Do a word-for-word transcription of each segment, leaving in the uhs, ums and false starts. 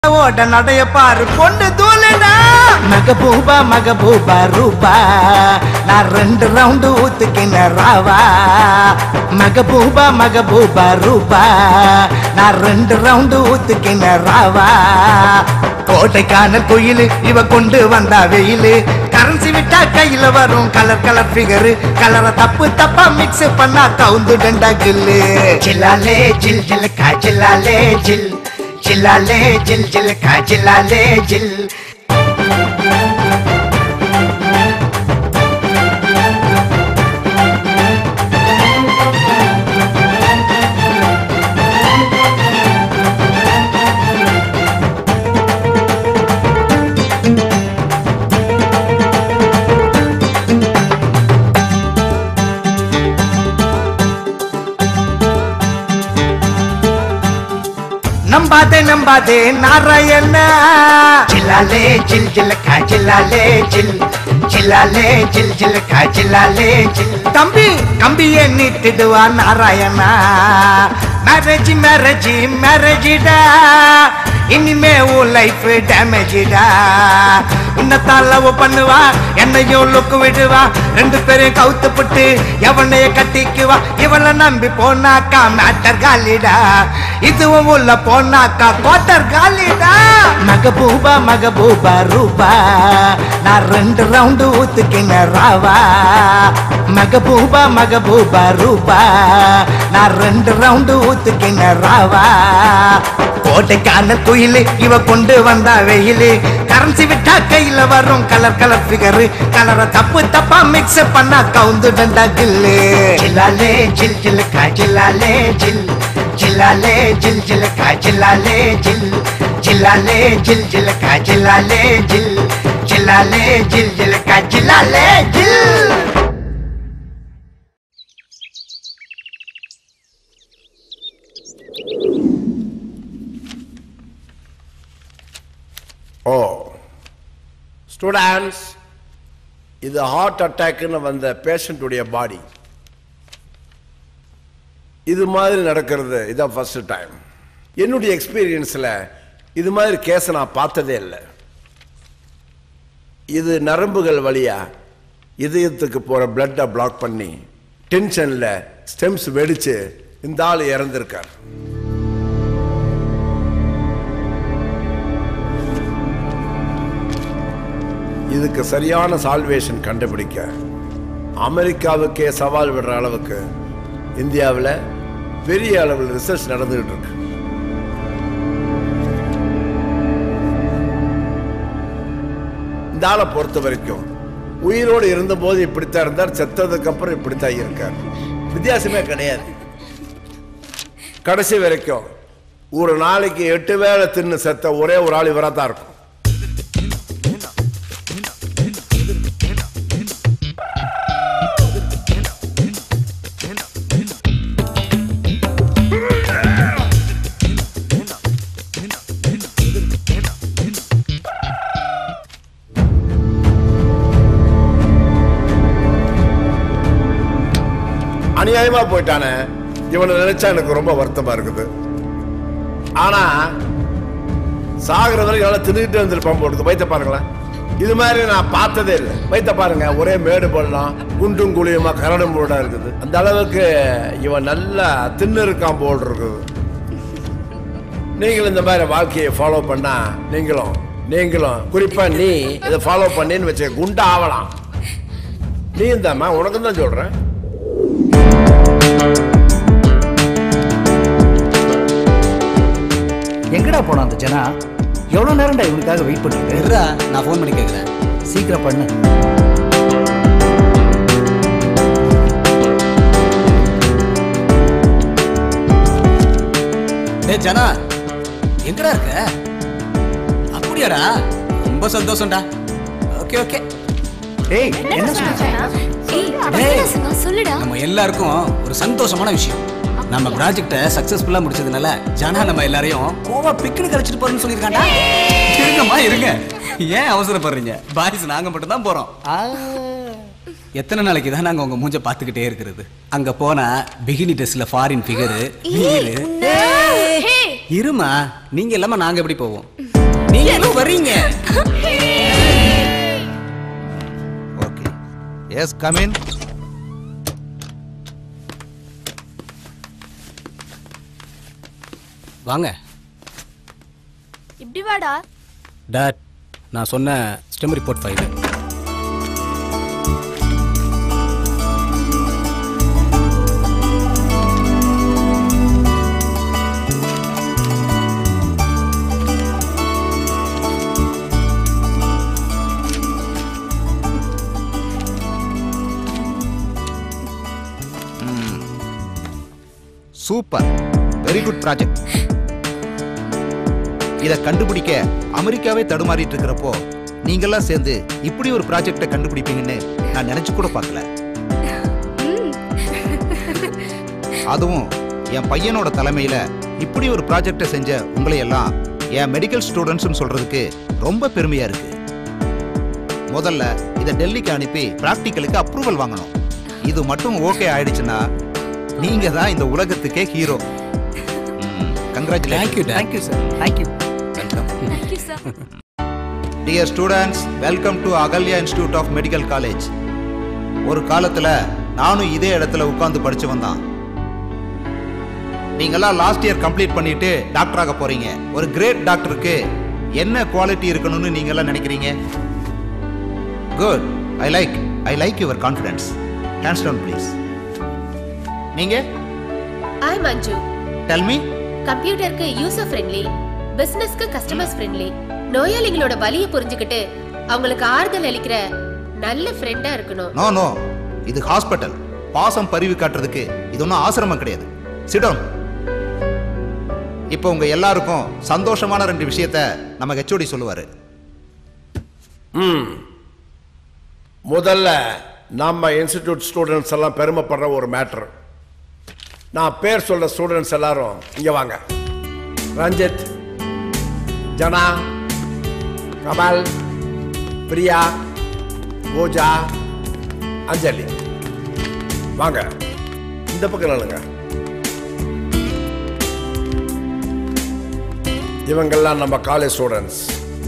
ஓட நடைய பாரு பொண்ணு தூளுடா மகபூபா மகபூபா ரூபா நான் ரெண்டு ரவுண்டு ஊத்துக்கின ராவா மகபூபா மகபூபா ரூபா நான் ரெண்டு ரவுண்டு ஊத்துக்கின ராவா கோட்டைக்கான கோயில் இவ கொண்டு வந்தா வெயிலு கரன்சி விட்டா கையில வரும் கலர் கலர் ஃபிகர் கலரை தப்பு தப்பா மிக்ஸ் பண்ணா கவுந்து டண்டா கில்லு சில்லாலே ஜில் ஜில் கா சில்லாலே ஜில் चिल्लाले जिल जिल का चिल्लाले जिल नंबादे नंबादे नारायणा चिल्लाले जिल जिल का चिल्लाले जिल चिल्लाले जिल जिल का चिल्लाले जिल तंबी कंबिये निट्टिडुवा नारायणा मैरेज मैरेज मैरेजिडा इनिमे वो लाइफ डैमेजिडा उन्नताल लव பண்ணுவா என்னையும் லுக் விடுவா ரெண்டு பேரும் கவுத்து புட்டு எவனைய கட்டிக்குவா இவள நம்பி போனாக்கா மேட்டர் காலிடா இதுவும் உள்ள போனாக்கா கோட்டர் காலிடா மகபூபா மகபூபா ரூபா நான் ரெண்டு ரவுண்டு ஊத்துக்கின ராவா மகபூபா மகபூபா ரூபா நான் ரெண்டு ரவுண்டு ஊத்துக்கின ராவா கோட்டைக்கான குயில் இவ கொண்டு வந்தா வெயில் கரன்சி விட்டா கையில வரும் கலர் கலர் ஃபிகர் கலரை தப்பு தப்பா மிக்ஸ் பண்ணா கவுந்து டண்டா கில்லு சில்லாலே ஜில் ஜில் கா சில்லாலே ஜில் சில்லாலே ஜில் ஜில் கா சில்லாலே ஜில் சில்லாலே ஜில் ஜில் கா சில்லாலே ஜில் சில்லாலே ஜில் ஜில் கா சில்லாலே ஜில் Oh, students, இது ஹார்ட் அட்டாக்னு வந்த பேஷண்ட்டுடைய பாடி. இது மாதிரி நடக்கிறது இதான் ஃபர்ஸ்ட் டைம். என்னுடைய எக்ஸ்பீரியன்ஸில் இது மாதிரி கேஸை நான் பார்த்ததே இல்லை. இது நரம்புகள் வழியா இதயத்துக்கு போகிற பிளட்டை பிளாக் பண்ணி டென்ஷனில் ஸ்டெம்ஸ் வெடிச்சு இந்த ஆள் இறந்திருக்கார். இதுக்கு சரியான சால்வேஷன் கண்டுபிடிக்க அமெரிக்காவுக்கே சவால் விடுற அளவுக்கு இந்தியாவில் பெரிய அளவில் ரிசர்ச் நடந்துகிட்டு இருக்கு. இந்த ஆளை பொறுத்த வரைக்கும் உயிரோடு இருந்தபோது இப்படித்தான் இருந்தார், செத்ததுக்கு அப்புறம் இப்படித்தான் இருக்கார். வித்தியாசமே கிடையாது. கடைசி வரைக்கும் ஒரு நாளைக்கு எட்டு வேளை தின்னு செத்த ஒரே ஒரு ஆள் இவராக தான் இருக்கும். அநியாயமா போயிட்டானே, இவனை நினைச்சா எனக்கு ரொம்ப வருத்தமா இருக்குது. ஆனா சாகிற வரைக்கும் நல்லா தின்னுட்டு வந்திருப்பான் போட்டு. வைத்த பாருங்களேன், இது மாதிரி நான் பார்த்ததே இல்லை. வைத்த பாருங்க, ஒரே மேடு பள்ளம், குண்டும் குழியுமா கரடும் போடா இருக்குது. அந்த அளவுக்கு இவன் நல்லா தின்னு இருக்கான் போல் இருக்குது. நீங்களும் இந்த மாதிரி வாழ்க்கையை ஃபாலோ பண்ணா நீங்களும் நீங்களும் குறிப்பா நீ இதை ஃபாலோ பண்ணின்னு வச்ச குண்டா ஆகலாம். நீ இந்தாம்மா, உனக்கு தான் சொல்றேன். எங்கடா போனா அந்த ஜனா? எவ்வளவு நேரம்டா இவனுக்காக வெயிட் பண்ணிட்டு இருக்கா? நான் ஃபோன் பண்ணி கேக்குறேன், சீக்கிரம் பண்ணு. டேய் ஜனா, எங்கடா இருக்க? அப்படியாடா, ரொம்ப சந்தோஷம்டா. Okay okay. டேய் என்ன சொல்ற? சொல்லுடா. நம்ம எல்லாருக்கும் ஒரு சந்தோஷமான விஷயம். நம்ம ப்ராஜெக்ட சக்சஸ்ஃபுல்லா முடிச்சதுனால ஜானா நம்ம எல்லாரையும் கோவா பிக்னிக் அழைச்சிட்டு போறோம்னு சொல்லிருக்காண்டா. இருங்கம்மா இருங்க, ஏன் அவசரப்படுறீங்க? பாய்ஸ் நாங்க மட்டும் தான் போறோம். எத்தனை நாளைக்கு தான் நாங்க உங்க மூஞ்ச பாத்துக்கிட்டே இருக்கிறது? அங்க போனா பிகினி ட்ரெஸ்ல ஃபாரின் ஃபிகர். இருமா, நீங்க இல்லாம நாங்க எப்படி போவோம்? நீங்களும் வரீங்க. Okay yes come in. வாங்க. இப்படி வாடா. டாட், நான் சொன்ன stem report file. Super, very good project. இத கண்டுபிடிக்க அமெரிக்காவே தடுமாறிட்டு இருக்கிறப்போ நீங்கெல்லாம் சேர்ந்து இப்படி ஒரு ப்ராஜெக்டை கண்டுபிடிப்பீங்கன்னு நான் நினைச்சு கூட பார்க்கல. அதுவும் என் பையனோட தலைமையில இப்படி ஒரு ப்ராஜெக்டை செஞ்ச உங்களை எல்லாம் என் மெடிக்கல் ஸ்டூடெண்ட்ஸ் சொல்றதுக்கு ரொம்ப பெருமையா இருக்கு. முதல்ல இதை டெல்லிக்கு அனுப்பி பிராக்டிக்கலுக்கு அப்ரூவல் வாங்கணும். இது மட்டும் ஓகே ஆயிடுச்சுன்னா நீங்க தான் இந்த உலகத்துக்கே hero. Thank you, thank you, sir. Thank you. Welcome. Thank you, sir. Dear students, welcome to Agalya Institute of Medical College. ஒரு காலத்துல நானும் இதே இடத்துல உட்கார்ந்து படிச்சு வந்தான். நீங்கெல்லாம் லாஸ்ட் இயர் கம்ப்ளீட் பண்ணிட்டு டாக்டர் ஆக போறீங்க. ஒரு கிரேட் டாக்டருக்கு என்ன குவாலிட்டி இருக்கணும்னு நீங்க எல்லாம் நினைக்கிறீங்க? Good. I like I like your confidence. Hands down please. நீங்க? I am Anju. Tell me. கம்ப்யூட்டருக்கு யூசர் ஃப்ரெண்ட்லி, பிசினஸ்க்கு கஸ்டமர்ஸ் ஃப்ரெண்ட்லி, நோயாளிகளோட வலியை புரிஞ்சுக்கிட்டு அவங்களுக்கு ஆறுதல் அளிக்கிற நல்ல ஃப்ரெண்டா இருக்கணும். நோ நோ, இது ஹாஸ்பிட்டல். பாசம் பரிவு காட்டுறதுக்கு இது ஒன்றும் ஆசிரமம் கிடையாது. Sit down. இப்போ உங்க எல்லாருக்கும் சந்தோஷமான ரெண்டு விஷயத்தை நம்ம ஹெச்ஓடி சொல்லுவாரு. ம் முதல்ல நம்ம இன்ஸ்டிடியூட் ஸ்டூடெண்ட்ஸ் எல்லாம் பெருமைப்படுற ஒரு மேட்ரு. நான் பேர் சொல்ற ஸ்டூடெண்ட்ஸ் எல்லாரும் இங்க வாங்க. ரஞ்சித், ஜனா, கமல், பிரியா, பூஜா, அஞ்சலி, வாங்க இந்த பக்கம் நில்லுங்க. இவங்கெல்லாம் நம்ம காலேஜ் ஸ்டூடெண்ட்ஸ்.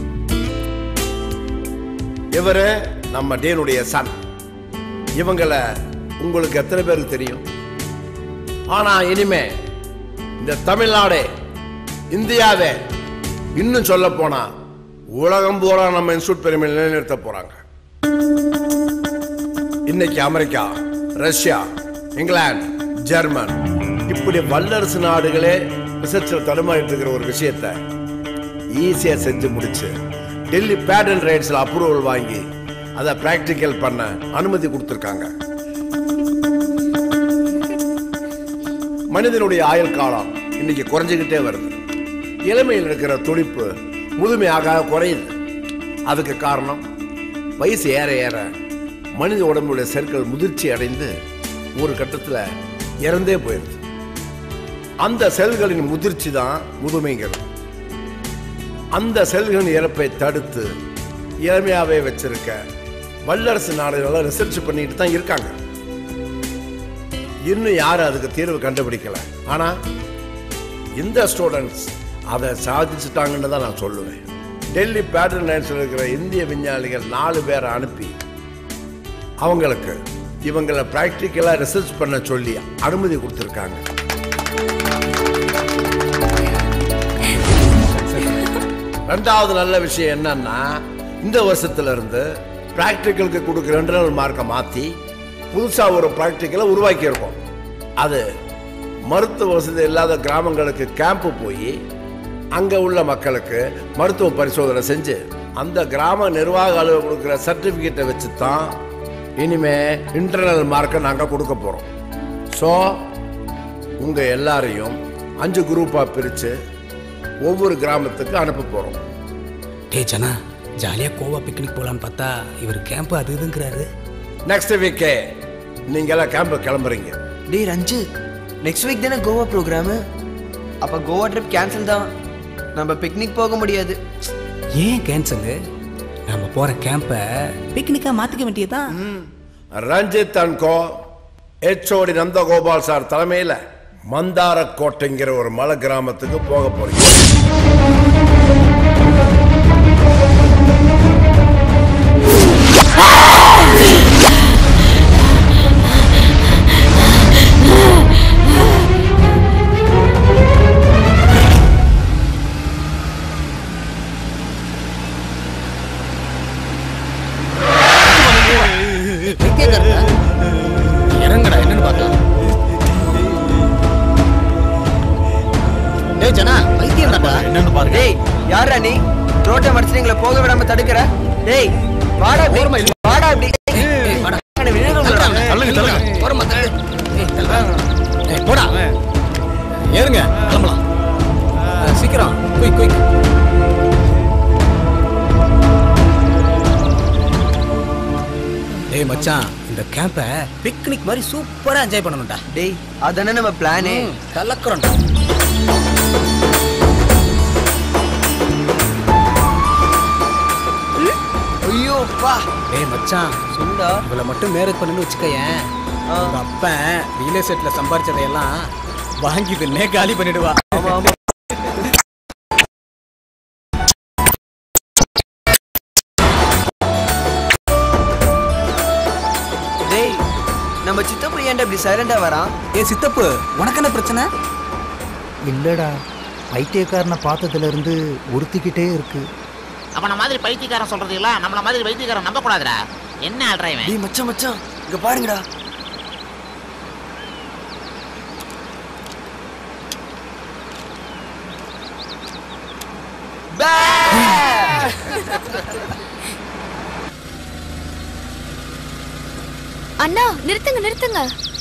இவரு நம்ம டேனுடைய சன். இவங்களை உங்களுக்கு எத்தனை பேருக்கு தெரியும்? ஆனா இனிமே இந்த தமிழ்நாடு, இந்தியாவே, இன்னும் சொல்ல போனா உலகம் பூரா நம்ம இன்ஸ்டியூட் பெருமை நிலைநிறுத்த போறாங்க. இன்னைக்கு அமெரிக்கா, ரஷ்யா, இங்கிலாந்து, ஜெர்மன் இப்படி வல்லரசு நாடுகளே ரிசர்ச்சில் தடுமாறிட்டு இருக்கிற ஒரு விஷயத்தை ஈஸியா செஞ்சு முடிச்சு டெல்லி பேட்டன்ட் ரைட்ஸ்ல அப்ரூவல் வாங்கி அதை பிராக்டிக்கல் பண்ண அனுமதி கொடுத்திருக்காங்க. மனிதனுடைய ஆயுள் காலம் இன்னைக்கு குறைஞ்சிக்கிட்டே வருது. இளமையில் இருக்கிற துடிப்பு முதுமையாக குறையுது. அதுக்கு காரணம் வயசு ஏற ஏற மனித உடம்புடைய செல்கள் முதிர்ச்சி அடைந்து ஒரு கட்டத்தில் இறந்தே போயிருது. அந்த செல்களின் முதிர்ச்சி தான் முதுமைங்கிறது. அந்த செல்களின் இறப்பை தடுத்து இளமையாவே வச்சிருக்க வல்லரசு நாடுகளெல்லாம் ரிசர்ச் பண்ணிட்டு தான் இருக்காங்க. இன்னும் யாரும் அதுக்கு தீர்வு கண்டுபிடிக்கல. ஆனா இந்த ஸ்டூடெண்ட்ஸ் அதை சாதிச்சுட்டாங்கன்னு தான் நான் சொல்லுவேன். டெல்லி பேட்டர்ன் லைன்ஸில் இருக்கிற இந்திய விஞ்ஞானிகள் நாலு பேரை அனுப்பி அவங்களுக்கு இவங்களை பிராக்டிக்கலா ரிசர்ச் பண்ண சொல்லி அனுமதி கொடுத்துருக்காங்க. ரெண்டாவது நல்ல விஷயம் என்னன்னா, இந்த வருஷத்துல இருந்து பிராக்டிக்கலுக்கு கொடுக்குற ரெண்டு நாள் மார்க்கை மாற்றி புதுசா ஒரு பிராக்டிக்கலை உருவாக்கி இருக்கோம். அது மருத்துவ வசதி இல்லாத கிராமங்களுக்கு கேம்ப் போய் அங்க உள்ள மக்களுக்கு மருத்துவ பரிசோதனை செஞ்சு அந்த கிராம நிர்வாக அலுவலர் கொடுக்குற சர்டிபிகேட்டை வச்சு தான் இனிமே இன்டர்னல் மார்க்கை நாங்கள் கொடுக்க போறோம். ஸோ உங்க எல்லாரையும் அஞ்சு குரூப்பா பிரிச்சு ஒவ்வொரு கிராமத்துக்கு அனுப்ப போறோம். டே ஜனா, ஜாலியா கோவா பிக்னிக் போலான்னு பார்த்தா இவர் கேம்ப் அது இதுங்கிறாரு. நெக்ஸ்ட் வீக்கே நீங்க எல்லாம் கேம்ப் கிளம்புறீங்க. டே ரஞ்சித், நெக்ஸ்ட் வீக் தானே கோவா ப்ரோக்ராமு. அப்போ கோவா ட்ரிப் கேன்சல் தான். நம்ம பிக்னிக் போக முடியாது. ஏன் கேன்சலு? நம்ம போற கேம்பை பிக்னிக்கா மாத்திக்க வேண்டியதான். Ranjith and co HOD Nandagopal sir தலைமையில் மந்தார கோட்டைங்கிற ஒரு மலை கிராமத்துக்கு போக போறீங்க. நீ ரோட்டை மறைச்சு எங்களை போக விடாம தடுக்கிற? டேய் வாடா ஓரமா இல்ல. வாடா அப்படி வாடா. தள்ளுங்க தள்ளுங்க ஓரமா தள்ளு. ஏய், தள்ளுடா. ஏய், போடா. ஏறுங்க கிளம்பலாம். ஆ, சீக்கிரம் குயிக் குயிக். டேய் மச்சான், இந்த கேம்பை பிக்னிக் மாதிரி சூப்பரா என்ஜாய் பண்ணணும்டா. டேய் அதானே நம்ம பிளானே. கலக்குறோம்டா. ஐயோ பா. டேய் மச்சான், சொல்லுடா. இவளை மட்டும் மேரேஜ் பண்ணணும்னு வச்சுக்கயேன், உங்க அப்பன் ரியல் எஸ்டேட்ல சம்பாரிச்சதையெல்லாம் வாங்கி தின்னே காலி பண்ணிடுவா. ஆமா ஆமா. டேய் நம்ம சித்தப்பு ஏன்டா இப்படி சைலண்டா வரான்? ஏ சித்தப்பு, உனக்கு என்ன பிரச்சனை? இல்லடா, பைத்தியக்காரனை பார்த்ததுல இருந்து உறுத்திக்கிட்டே இருக்கு. அவன மாதிரி பைத்தியக்காரன் சொல்றது இல்ல, நம்மள மாதிரி பைத்தியக்காரன் நம்ப கூடாதுடா. என்ன ஆள்றா இவன்? டேய் மச்சான் மச்சான் இங்க பாருங்கடா. அண்ணா நிறுத்துங்க நிறுத்துங்க.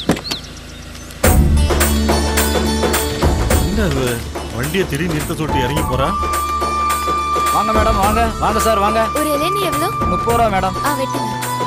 என்ன வண்டியை திடீர்னு நிறுத்த சொல்லிட்டு இறங்கி போறா? வாங்க மேடம், வாங்க வாங்க சார் வாங்க. ஒரு இளநீ எவ்வளோ? முப்பது ரூபா மேடம். ஆ வெட்டுங்க.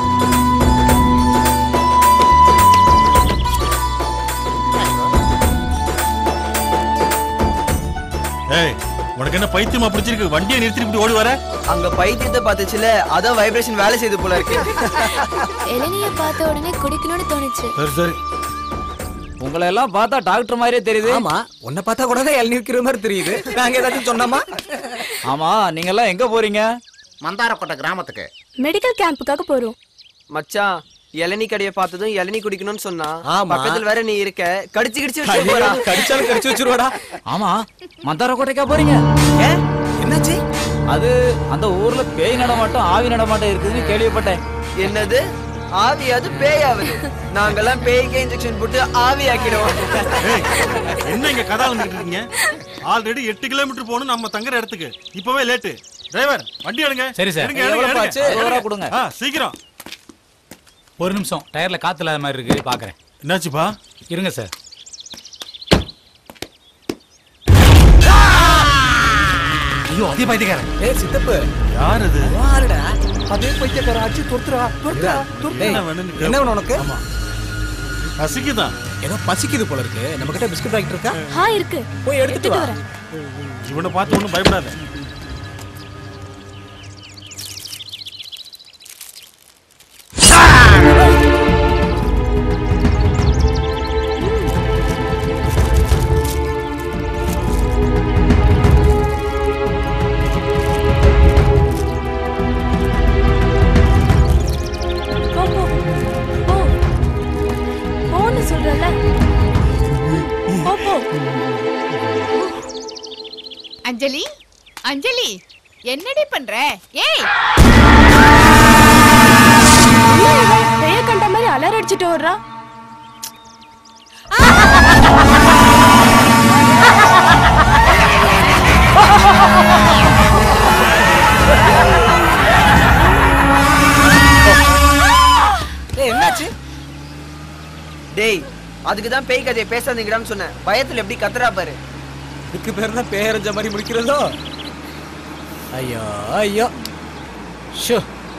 ஏய், உனக்கு என்ன பைத்தியமா பிடிச்சிருக்கு? வண்டியை நிறுத்திட்டு இப்படி ஓடி வர? அங்க பைத்தியத்தை பார்த்துச்சுல, அதான் வைப்ரேஷன் வேலை செய்து போல இருக்கு. இளநிய பார்த்த உடனே குடிக்கணும்னு தோணுச்சு. சரி சரி. உங்களை எல்லாம் பார்த்தா டாக்டர் மாதிரியே தெரியுது. ஆமா, உன்னை பார்த்தா கூட தான் இளநீ விக்கிற மாதிரி தெரியுது. நாங்க ஏதாச்சும் சொன்னோமா? ஆமா, நீங்க எல்லாம் எங்க போறீங்க? மந்தாரக்கோட்டை கிராமத்துக்கு மெடிக்கல் கேம்புக்காக போறோம். மச்சான் இளநீ கடையை பார்த்ததும் இளநீ குடிக்கணும்னு சொன்னா, ஆமா. பக்கத்துல வேற நீ இருக்க, கடிச்சு கடிச்சு வச்சு போறா. கடிச்சாலும் கடிச்சு வச்சிருவாடா. ஆமா, மந்தாரக்கோட்டைக்கா போறீங்க? ஏன் என்னாச்சு? அது அந்த ஊர்ல பேய் நடமாட்டம் ஆவி நடமாட்டம் இருக்குதுன்னு கேள்விப்பட்டேன். என்னது ஆவியாது பேயாவது? நாங்கெல்லாம் பேய்க்கே இன்ஜெக்ஷன் போட்டு ஆவி ஆக்கிடுவோம். ஏய், என்ன இங்க கதை வந்துட்டு இருக்கீங்க? ஆல்ரெடி எட்டு கிலோமீட்டர் போகணும் நம்ம தங்குற இடத்துக்கு. இப்பவே லேட்டு. டிரைவர் வண்டி எடுங்க. சரி சார். எடுங்க, எடுங்க, எவ்வளவு ஆச்சு? எடுங்க. ஒரு ரூபா கொடுங்க. ஆ, சீக்கிரம். ஒரு நிமிஷம், டயர்ல காத்து இல்லாத மாதிரி இருக்கு, பாக்குறேன். என்னாச்சுப்பா? இருங்க சார். ஐயோ, அதே பைத்தியக்காரன். ஏய் சித்தப்பு, யார் அது? வாடா. அதே பைத்தியக்காரன் ஆச்சு. துரத்துறா துரத்துறா துரத்துறா. என்ன வேணும்னு கேளு. என்ன வேணும் உனக்கு? பசிக்குதான். ஏதோ பசிக்குது போல இருக்கு. நம்ம கிட்ட பிஸ்கட் பாக்கெட் இருக்கா? ஆ இருக்கு, போய் எடுத்துட்டு வா. வரேன். இவனை பார்த்து ஒன்றும் பயப்படாத. போ போ போ போன்னு சொல்றல. போ போ. அஞ்சலி, அஞ்சலி என்னடி பண்ற? ஏய், பேய கண்ட மாதிரி அலற அடிச்சிட்டு வர்றா. ஏய் என்னாச்சு? டேய் அதுக்கு தான் பேய் கதையை பேசாதீங்கடான்னு சொன்னேன். பயத்துல எப்படி கத்துறா பாரு. இதுக்கு பேர் தான் பேரஞ்ச மாதிரி முடிக்கிறதோ? ஐயோ ஐயோ. ஷோ.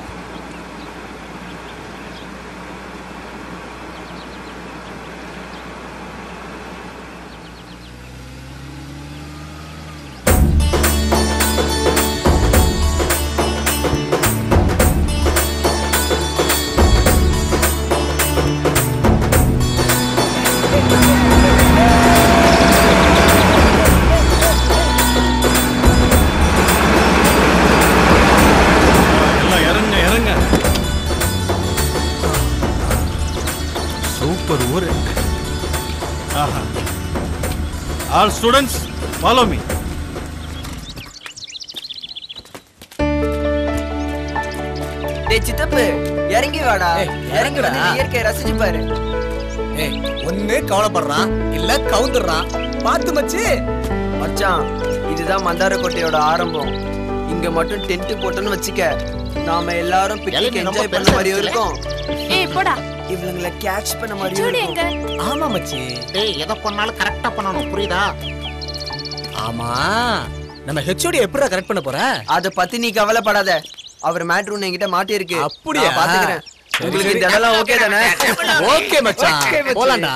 சூப்பர் ஊரு. ஆஹா. All students, follow me. டேய் சித்தப்பு இறங்கி வாடா. இறங்கி வந்து இந்த இயற்கையை ரசிச்சு பாரு. ஏய் ஒண்ணு கவலைப்படுறான் இல்ல கவுந்துடுறான். பாத்து மச்சி. மச்சான் இதுதான் மந்தாரக்கோட்டையோட ஆரம்பம். இங்க மட்டும் டென்ட் போட்டோன்னு வச்சுக்க, நாம எல்லாரும் பிக்னிக் என்ஜாய் பண்ண மாதிரியும் இருக்கும். ஏய் போடா. இவங்கள கேட்ச் பண்ண மாதிரியும் ஜோடி எங்க? இருக்கும். ஆமா மச்சி. டேய் எதை பண்ணாலும் கரெக்டா பண்ணணும், புரியுதா? ஆமா, நம்ம ஹெச்ஓடி எப்படிடா கரெக்ட் பண்ண போற? அத பத்தி நீ கவலைப்படாத. அவர் மேட்ரு என்கிட்ட மாட்டி இருக்கு. அப்படியா? நான் பாத்துக்கிறேன். உங்களுக்கு இதெல்லாம் ஓகே தானே? ஓகே மச்சான், போலாம்டா.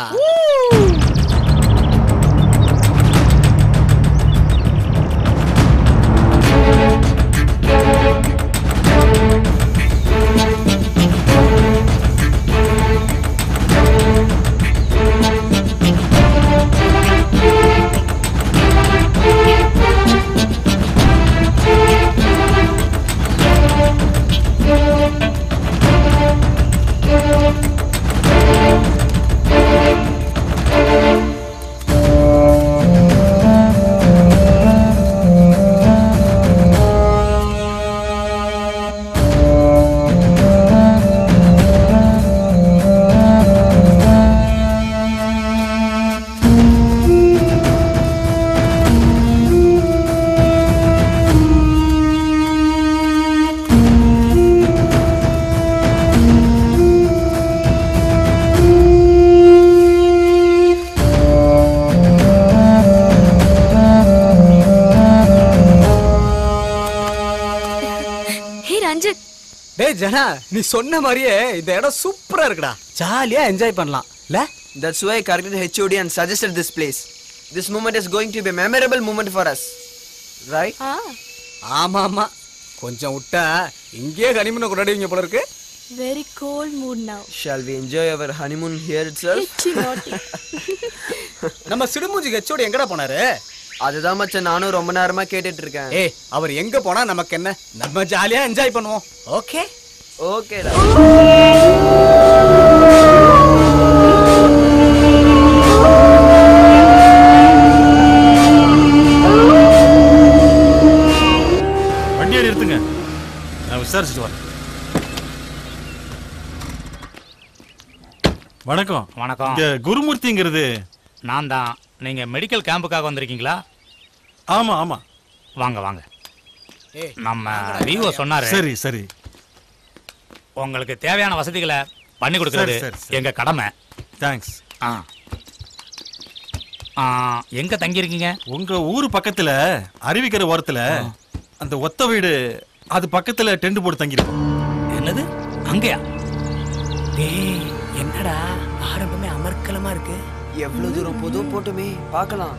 ஜனா, நீ சொன்ன மாதிரியே இந்த இடம் சூப்பரா இருக்குடா. ஜாலியா என்ஜாய் பண்ணலாம். இல்ல? That's why I corrected H O D and suggested this place. This moment is going to be a memorable moment for us. Right? ஆமா ஆமா. கொஞ்சம் விட்டா இங்கே ஹனிமூன் கொண்டாடுவீங்க போல இருக்கு. Very cold mood now. Shall we enjoy our honeymoon here itself? நம்ம சிடுமூஞ்சி HOD எங்கடா போனாரு? அதுதான் மச்சான் நானும் ரொம்ப நேரமா கேட்டுட்டு இருக்கேன். ஏய், அவர் எங்க போனா நமக்கு என்ன? நம்ம ஜாலியா என்ஜாய் பண்ணுவோம். ஓகே? ஓகேடா. வண்டியை நிறுத்துங்க, நான் விசாரிச்சுட்டு வரேன். வணக்கம். வணக்கம். இங்க குருமூர்த்திங்கிறது நான் தான். நீங்க மெடிக்கல் கேம்புக்காக வந்திருக்கீங்களா? ஆமா ஆமா. வாங்க வாங்க. நம்ம விவோ சொன்னாரு. சரி சரி. உங்களுக்கு தேவையான வசதிகளை பண்ணி கொடுக்கிறது எங்க கடமை. தேங்க்ஸ். ஆ எங்க தங்கி இருக்கீங்க? உங்க ஊர் பக்கத்துல அருவிக்கரை ஓரத்துல அந்த ஒத்த வீடு, அது பக்கத்துல டென்ட் போட்டு தங்கி இருக்கோம். என்னது? அங்கயா? டேய், என்னடா ஆரம்பமே அமர்க்கலமா இருக்கு. எவ்வளவு தூரம் போதோ போட்டுமே பார்க்கலாம்.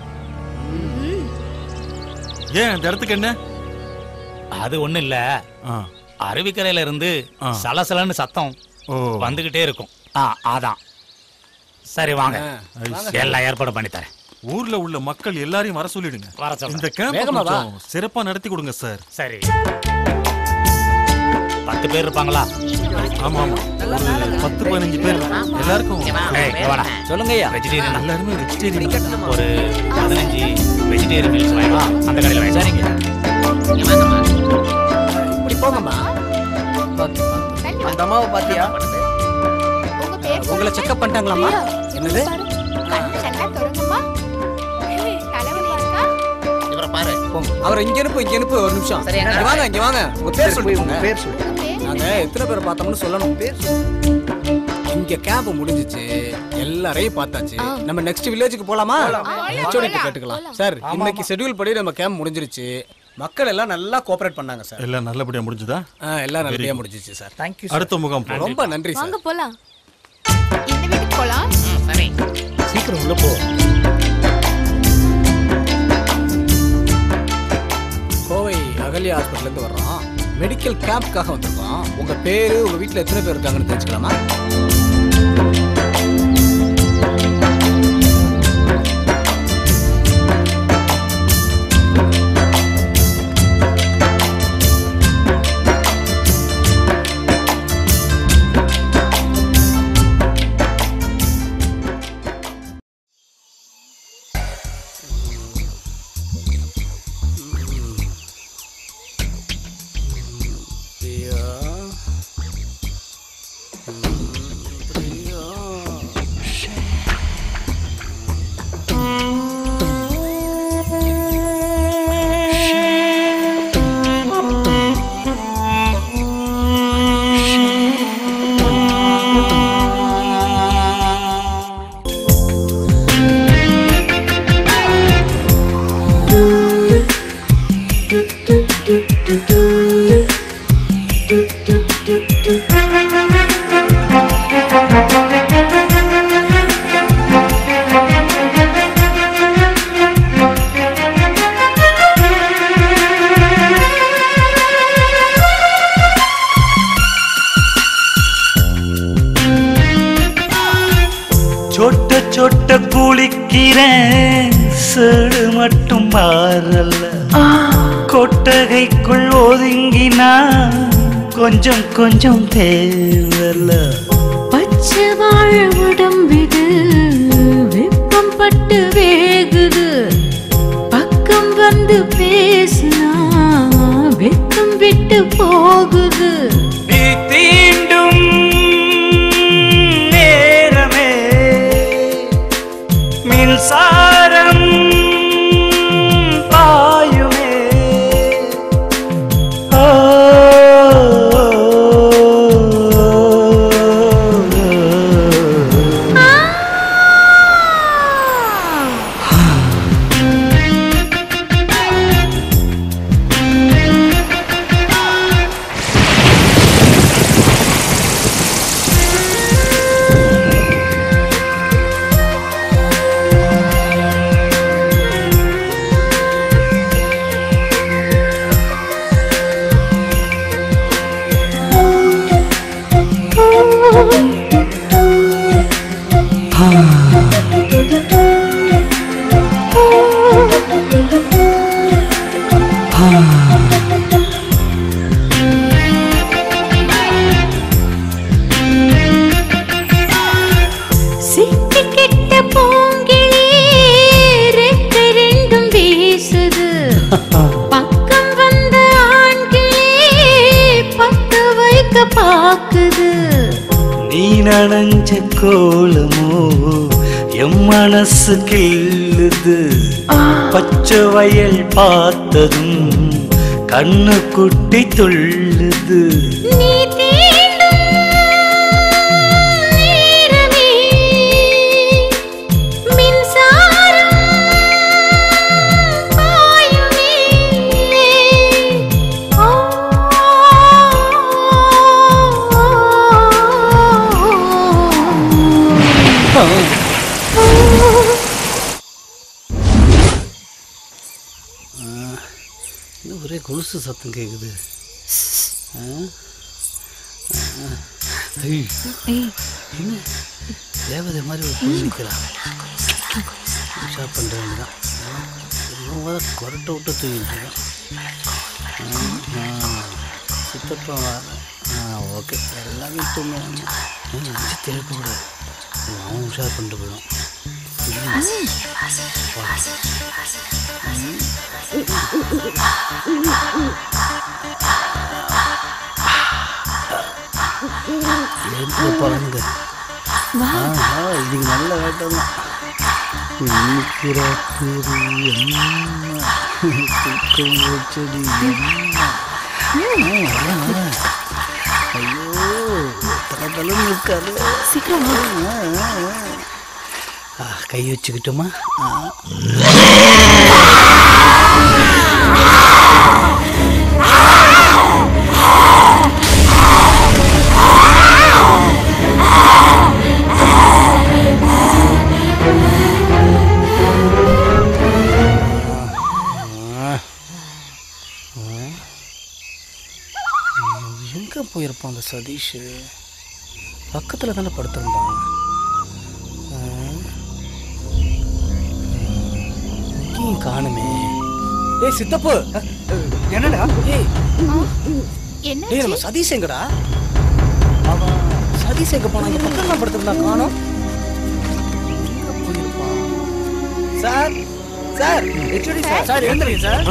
ஏன் அந்த இடத்துக்கு என்ன? அது ஒண்ணு இல்ல, அருவிக்கரையில இருந்து சலசலன்னு சத்தம் வந்துகிட்டே இருக்கும். ஆ அதான். சரி வாங்க, எல்லாம் ஏற்பாடு பண்ணி தரேன். ஊர்ல உள்ள மக்கள் எல்லாரையும் வர சொல்லிடுங்க. வர சொல்றேன். இந்த கேம்ப் கொஞ்சம் சிறப்பா நடத்தி கொடுங்க சார். சரி. பத்து பேர் இருப்பாங்களா? ஆமா ஆமா, பத்து பதினஞ்சு பேர் எல்லாருக்கும். சொல்லுங்க ஐயா. வெஜிடேரியன் எல்லாருமே வெஜிடேரியன். ஒரு பதினஞ்சு வெஜிடேரியன் மீல்ஸ் வாங்கிவா அந்த கடையில் வாங்கி. சரிங்க. இப்படி போங்கம்மா. அந்த அம்மாவை பாத்தியா? உங்களை செக்அப் பண்ணிட்டாங்களாம்மா? என்னது? அவர் இங்க அனுப்பு, இங்க அனுப்பு. ஒரு நிமிஷம் இங்க வாங்க, இங்க வாங்க. உங்க பேர் சொல்லுங்க. பேர் சொல்லுங்க. நாங்க எத்தனை பேர் பார்த்தோம்னு சொல்லணும். பேர் இங்க கேம்ப் முடிஞ்சிச்சு, எல்லாரையும் பார்த்தாச்சு. நம்ம நெக்ஸ்ட் வில்லேஜுக்கு போலாமா? ஹெச்ஓடி கேட்டுக்கலாம். சார், இன்னைக்கு ஷெட்யூல் படி நம்ம கேம்ப் முடிஞ்சிருச்சு. மக்கள் எல்லாம் நல்லா கோஆபரேட் பண்ணாங்க சார். எல்லாம் நல்லபடியா முடிஞ்சதா? எல்லாம் நல்லபடியா முடிஞ்சிச்சு சார். Thank you. அடுத்த முகாம் போலாம். ரொம்ப நன்றி சார். வாங்க போலாம். இந்த வீட்டுக்கு போலாம். சரி. சீக்கிரம் உள்ள போ. கோவை அகல்யா ஹாஸ்பிட்டல்ல இருந்து வர்றோம். மெடிக்கல் கேம்ப்காக வந்திருக்கோம். உங்க பேரு, உங்க வீட்டுல எத்தனை பேர் இருக்காங்கன்னு தெரிஞ்சுக்கலாமா? சொட்ட சொட்ட குளிக்கிறேன் சேடு மட்டும் மாறல கொட்டகைக்குள் ஒதுங்கினா கொஞ்சம் கொஞ்சம் தேவல பச்சை வாழ உடம்பிது வெப்பம் பட்டு வேகுது பக்கம் வந்து பேசுனா வெக்கம் விட்டு போகுது நீ தீண்டும் நேரமே மின்சாரம் பாயுமே ஓ சிக்கிக்கிட்ட பூங்கிளி ரெக்கை ரெண்டும் வீசுது பக்கம் வந்த ஆண்கிளி பத்து வைக்க பாக்குது நீ நனைஞ்ச கோலமோ எம் மனசு கிள்ளுது பச்சை வயல் பார்த்ததும் கண்ணு குட்டி துள்ளுது நீ தீண்டும் நேரமே மின்சாரம் பாயுமே ஓ ஒரே கொலுசு சத்தம் கேக்குது. என்ன தேவதை மாதிரி ஒரு பொண்ணு நிற்கிறான். ஷாப் பண்ணுறவங்க தான் இன்னும் கொரட்டை விட்டு தூங்கிட்டு சித்தப்பா ஆ ஓகே எல்லாமே தூங்குவாங்க. நினச்சி திறக்கக்கூடாது. அவன் உஷார் பண்ணிட்டு போயிடும். பழங்க இதுக்கு நல்ல வேட்டம் தான். இன்னைக்கு ராத்திரி தூக்கம் வச்சடி ஐயோ தலை தலைன்னு இருக்காரு. சீக்கிரம் கை வச்சுக்கிட்டோமா? எங்கே போயிருப்பான் அந்த சதீஷ்? பக்கத்தில் தானே படுத்திருந்தான். இங்கேயும் காணுமே. ஏய் சித்தப்பு, என்னடா? ஏய் என்ன ஏய் நம்ம சதீஷ் எங்கடா? அவன் சதீஷ் எங்கே போனான்? இங்கே பக்கத்தில் தான் படுத்திருந்தான். காணோம். எங்கே போயிருப்பான்? Sir sir HOD sir sir எழுந்துருங்க சார்.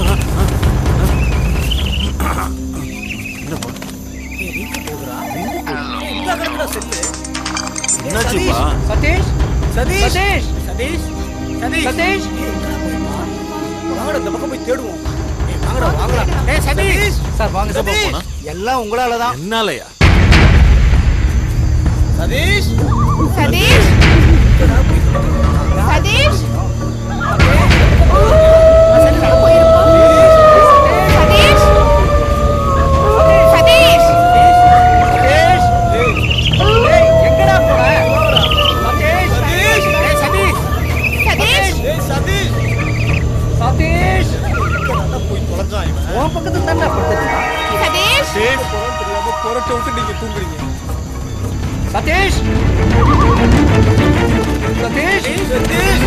என்னாச்சுப்பா? சதீஷ் சதீஷ் சதீஷ் சதீஷ் சதீஷ் சதீஷ் வாங்கடா இந்த பக்கம் போய் தேடுவோம். ஏய் வாங்கடா வாங்கடா. ஏய் சதீஷ் சார் வாங்க சார் போலாம். எல்லாம் உங்களால தான். என்னாலயா? சதீஷ் சதீஷ் சதீஷ் சதீஷ் சதீஷ் வந்து நீங்க தூங்குறீங்க. சதீஷ் சதீஷ் சதீஷ்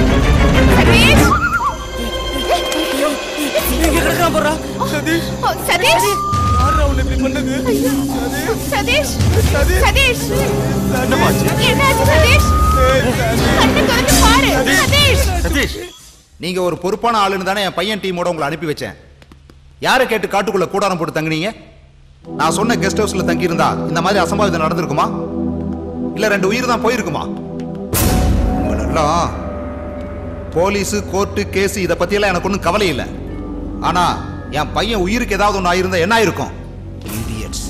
நீங்க கிடக்கா போறா. சதீஷ் சதீஷ் யாரா உன்னை இப்படி பண்ணது? சதீஷ் சதீஷ் சதீஷ் என்னமாச்சு? என்னாச்சு சதீஷ்? கண்ணை திறந்து பாரு சதீஷ். சதீஷ் நீங்க ஒரு பொறுப்பான ஆளுன்னு தானே என் பையன் டீமோட உங்களை அனுப்பி வச்சேன். யாரை கேட்டு காட்டுக்குள்ள கூடாரம் போட்டு தங்குனீங்க? நான் சொன்ன கெஸ்ட் ஹவுஸ்ல தங்கி இருந்தா இந்த மாதிரி அசம்பாவிதம் நடந்திருக்குமா? இல்ல ரெண்டு உயிர் தான் போயிருக்குமா? உங்களெல்லாம் போலீஸ் கோர்ட்டு கேஸ் இதை பத்தி எல்லாம் எனக்கு ஒன்றும் கவலை இல்லை. ஆனா என் பையன் உயிருக்கு ஏதாவது ஒன்று ஆயிருந்தா என்ன ஆயிருக்கும்? Idiots.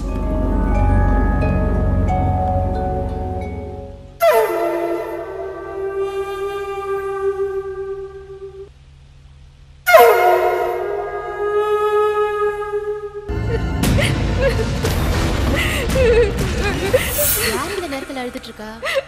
யார் இந்த நேரத்துல அழுதுட்டு இருக்கா?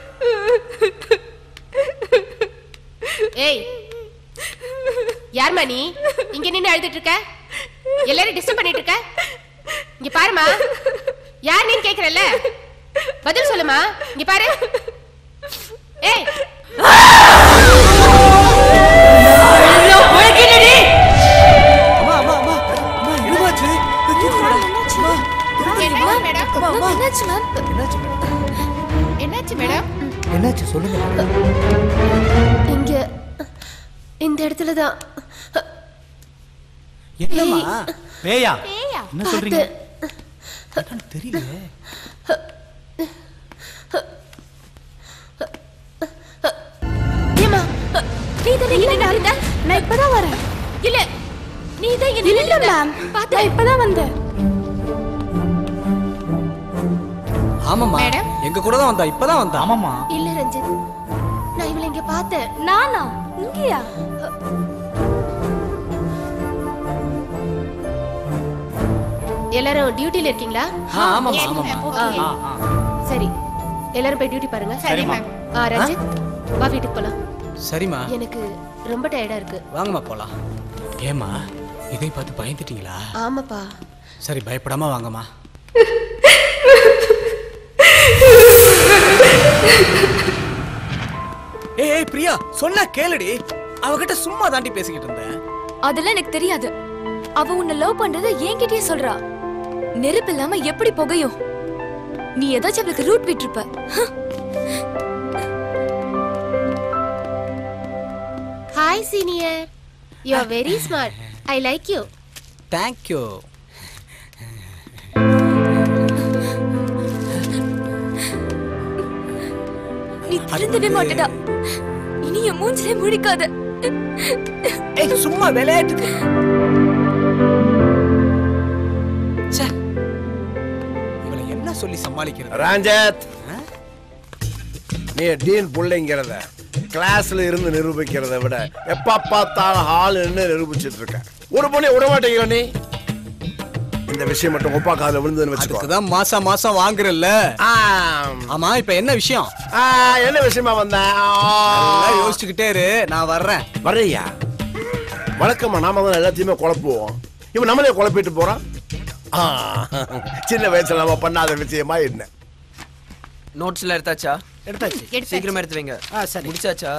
ஏய் யார்மா நீ இங்க நின்னு அழுதுட்டு இருக்க? எல்லாரும் டிஸ்டர்ப் பண்ணிட்டு இருக்க? இங்க பாருமா, யார் நீன்னு கேக்குறல்ல, பதில் சொல்லுமா. இங்க பாரு. ஏய் அம்மா அம்மா அம்மா அம்மா என்னமாச்சு? என்னாச்சு மேம்? என்னாச்சு மேடம்? என்னாச்சு சொல்லுங்க. இங்க இந்த இடத்துல தான். என்னம்மா பேயா? பேயா? என்ன சொல்றீங்க? என்னன்னு தெரியல. ஏமா நீ தான் இங்க நின்னு அழுத? நான் இப்பதான் வரேன். இல்ல நீ தான் இங்க நின்னு இல்ல மேம், நான் இப்பதான் வந்தேன். ஆமாம்மா மேடம்? எங்க கூட தான் வந்தா. இப்பதான் வந்தா. ஆமாம்மா. இல்ல ரஞ்சித், நான் இவளை இங்க பார்த்தேன். நானா? இங்கயா? எல்லாரும் டியூட்டில இருக்கீங்களா? ஆமாம்மா ஆமாம்மா. ஓகே. சரி எல்லாரும் போய் டியூட்டி பாருங்க. சரி மேம். ஆ ரஞ்சித் வா வீட்டுக்கு போலாம். சரிம்மா எனக்கு ரொம்ப டயர்டா இருக்கு. வாங்கம்மா போலாம். ஏம்மா இதை பார்த்து பயந்துட்டீங்களா? ஆமாப்பா. சரி பயப்படாம வாங்கம்மா. ஏய் ஏய் பிரியா சொன்னா கேளுடி. அவகிட்ட சும்மா தாண்டி பேசிக்கிட்டு இருந்தேன். அதெல்லாம் எனக்கு தெரியாது. அவ உன்னை லவ் பண்றத என்கிட்டயே சொல்றா. நெருப்பு இல்லாம எப்படி புகையும்? நீ ஏதாச்சும் அவளுக்கு ரூட் விட்டுருப்ப. Hi senior, you are very smart. I like you. Thank you. நீ திருந்தவே மாட்டடா. இனி என் மூஞ்சிலே முழிக்காத. ஏய் சும்மா விளையாட்டுக்கு. ச்சே இவளை என்ன சொல்லி சமாளிக்கிறது? ரஞ்சித், நீ டீன் புள்ளைங்கிறத கிளாஸ்ல இருந்து நிரூபிக்கிறத விட எப்ப பார்த்தாலும் ஹால் நின்று நிரூபிச்சிட்டு இருக்க. ஒரு பொண்ணை விட மாட்டேங்கிற நீ. இந்த விஷயம் மட்டும் ஒப்பா காதுல விழுந்துன்னு வச்சுக்கோ. அதுதான் மாசம் மாசம் வாங்குறல்ல. ஆமா இப்ப என்ன விஷயம்? என்ன விஷயமா வந்தேன்? யோசிச்சுக்கிட்டே இரு, நான் வர்றேன். வர்றியா? வழக்கமா நாம தான் எல்லாத்தையுமே குழப்புவோம். இவன் நம்மளே குழப்பிட்டு போறான். சின்ன வயசுல நம்ம பண்ணாத விஷயமா என்ன? நோட்ஸ்ல எடுத்தாச்சா? எடுத்தாச்சு. சீக்கிரமா எடுத்து வைங்க. முடிச்சாச்சா?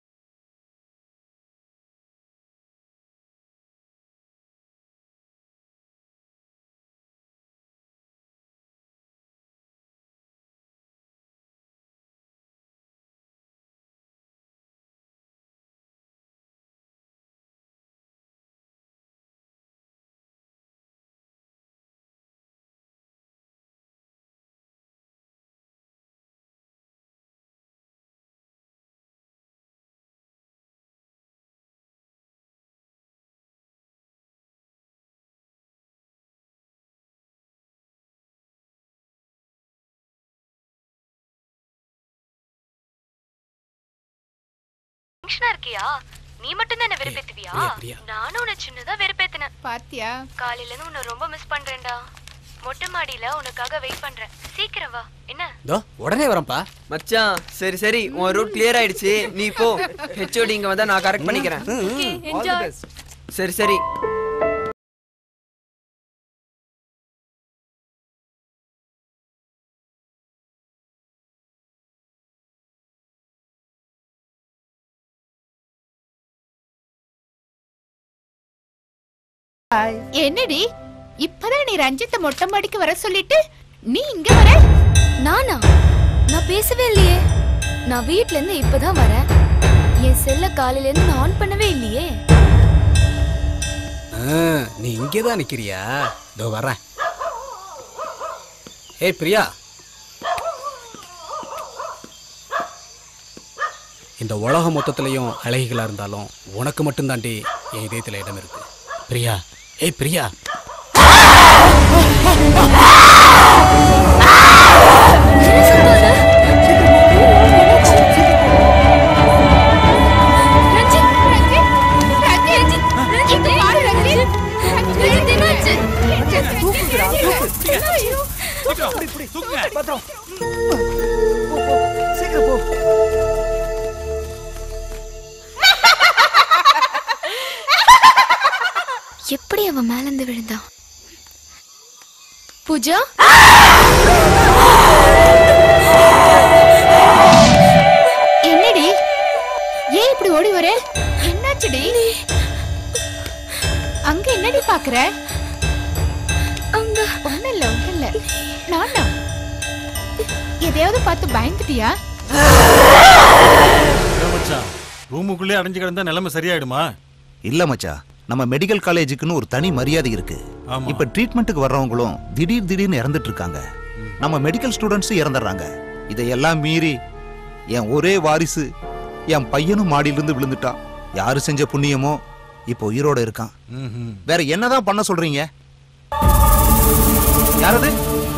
இருக்கியா? நீ மட்டும் தான் என்ன வெறுப்பேத்துவியா? நானும் உன்னை சின்னதா வெறுப்பேத்தினேன். பாத்தியா? காலையில இருந்து உன்னை ரொம்ப மிஸ் பண்றேன்டா. மொட்டை மாடியில உனக்காக வெயிட் பண்றேன். சீக்கிரம் வா. என்ன? தோ உடனே வரேன்ப்பா. மச்சான் சரி சரி உன் ரூட் கிளியர் ஆயிடுச்சு. நீ போ. ஹெச்ஓடி இங்க வந்தா நான் கரெக்ட் பண்ணிக்கிறேன். சரி சரி. என்னடி இப்பதான் நீ ரஞ்சித்த மொட்டை மாடிக்கு வர சொல்லிட்டு நீ இங்க வர? நானா? நான் பேசவே இல்லையே. நான் வீட்ல இருந்து இப்பதான் வரேன். என் செல்ல காலையில இருந்து நான் ஆன் பண்ணவே இல்லையே. நீ இங்கேதான் நிக்கிறியா? இதோ வரேன். ஏய் பிரியா, இந்த உலகம் மொத்தத்திலையும் அழகிகளா இருந்தாலும் உனக்கு மட்டும் தாண்டி என் இதயத்துல இடம் இருக்கு பிரியா. ஏய் பிரியா, எப்படி அவன் மேல இருந்து விழுந்தான்? பூஜா, என்னடி ஏன் இப்படி ஓடி வர? என்னாச்சுடி? அங்க என்னடி பாக்குற? அங்க ஒண்ணு இல்ல ஒண்ணு இல்ல. நானா எதையாவது பார்த்து பயந்துட்டியா? ரூமுக்குள்ளே அடைஞ்சு கிடந்தா நிலைமை சரியாயிடுமா? இல்ல மச்சா, நம்ம மெடிக்கல் காலேஜுக்குன்னு ஒரு தனி மரியாதை இருக்கு. இப்ப ட்ரீட்மெண்ட்டுக்கு வர்றவங்களும் திடீர் திடீர்னு இறந்துட்டு இருக்காங்க. நம்ம மெடிக்கல் ஸ்டூடெண்ட்ஸும் இறந்துடுறாங்க. இதையெல்லாம் மீறி என் ஒரே வாரிசு என் பையனும் மாடியிலிருந்து விழுந்துட்டான். யாரு செஞ்ச புண்ணியமோ இப்போ உயிரோட இருக்கான். வேற என்னதான் பண்ண சொல்றீங்க? யாரது?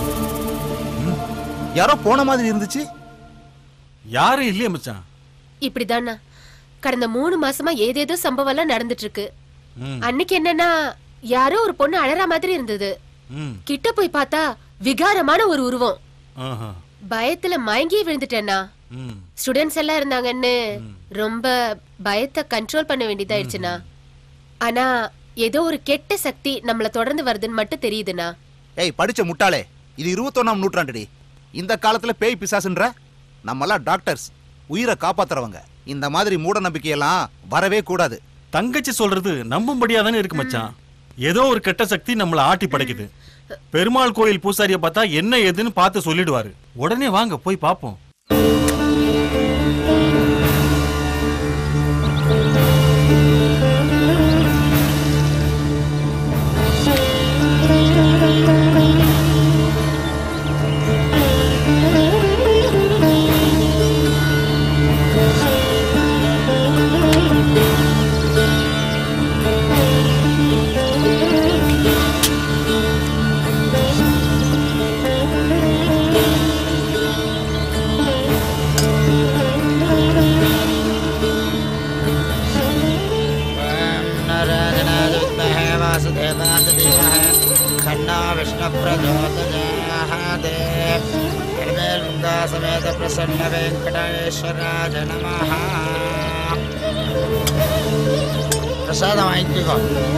யாரோ போன மாதிரி இருந்துச்சு. யாரும் இல்லையே மச்சான். இப்படிதானா கடந்த மூணு மாசமா ஏதேதோ சம்பவம் எல்லாம் நடந்துட்டு இருக்கு. அன்னைக்கு என்னன்னா யாரோ ஒரு பொண்ணு அழற மாதிரி இருந்தது. கிட்ட போய் பார்த்தா விகாரமான ஒரு உருவம். பயத்துல மயங்கி விழுந்துட்டேன்னா ஸ்டூடெண்ட்ஸ் எல்லாம் இருந்தாங்கன்னு ரொம்ப பயத்தை கண்ட்ரோல் பண்ண வேண்டியதாயிடுச்சுனா. ஆனா ஏதோ ஒரு கெட்ட சக்தி நம்மள தொடர்ந்து வருதுன்னு மட்டும் தெரியுதுனா. ஏய் படிச்ச முட்டாளே, இது இருபத்தொன்னாம் நூற்றாண்டுடி. இந்த காலத்துல பேய் பிசாசுன்ற நம்மெல்லாம் டாக்டர்ஸ், உயிரை காப்பாத்துறவங்க. இந்த மாதிரி மூட நம்பிக்கையெல்லாம் வரவே கூடாது. தங்கச்சி சொல்றது நம்பும்படியாதானே இருக்கு மச்சான். ஏதோ ஒரு கெட்ட சக்தி நம்மள ஆட்டி படைக்குது. பெருமாள் கோயில் பூசாரிய பார்த்தா என்ன ஏதுன்னு பார்த்து சொல்லிடுவாரு. உடனே வாங்க போய் பாப்போம். समेत प्रसन्न वेंकटेश्वराज नमः. प्रसादम वांगिको.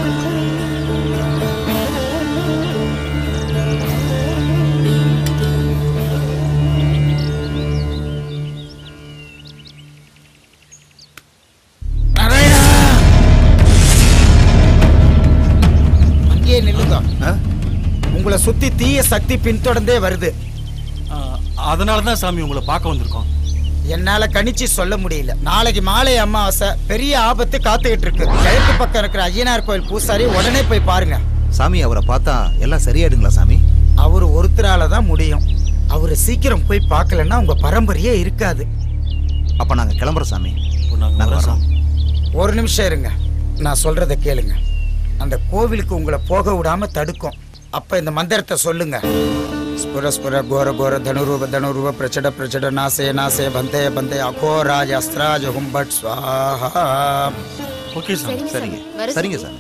அங்கே நில்லுங்க. உங்களை சுத்தி தீய சக்தி பின்தொடர்ந்தே வருது. அதனாலதான் சாமி உங்களை பார்க்க வந்திருக்கோம். என்னால கணிச்சு சொல்ல முடியல. நாளைக்கு மாலை அமாவாசை, பெரிய ஆபத்து காத்துக்கிட்டு இருக்கு. கிழக்கு பக்கம் இருக்கிற ஐயனார் கோயில் பூசாரி உடனே போய் பாருங்க. சாமி, அவரை பார்த்தா எல்லாம் சரியாயிடுங்களா சாமி? அவரு ஒருத்தரால தான் முடியும். அவரு சீக்கிரம் போய் பார்க்கலன்னா உங்க பரம்பரையே இருக்காது. அப்ப நாங்க கிளம்புறோம் சாமி. ஒரு நிமிஷம் இருங்க, நான் சொல்றத கேளுங்க. அந்த கோவிலுக்கு உங்களை போக விடாம தடுக்கும். அப்ப இந்த மந்திரத்தை சொல்லுங்க. स्फुर स्फुर घोर घोर धनुरूप धनुरूप प्रचड प्रचड नासे नासे बंते बंते अघोराज अस्त्राज हुंबट स्वाहा. Okay sir. சரிங்க சரிங்க சார்.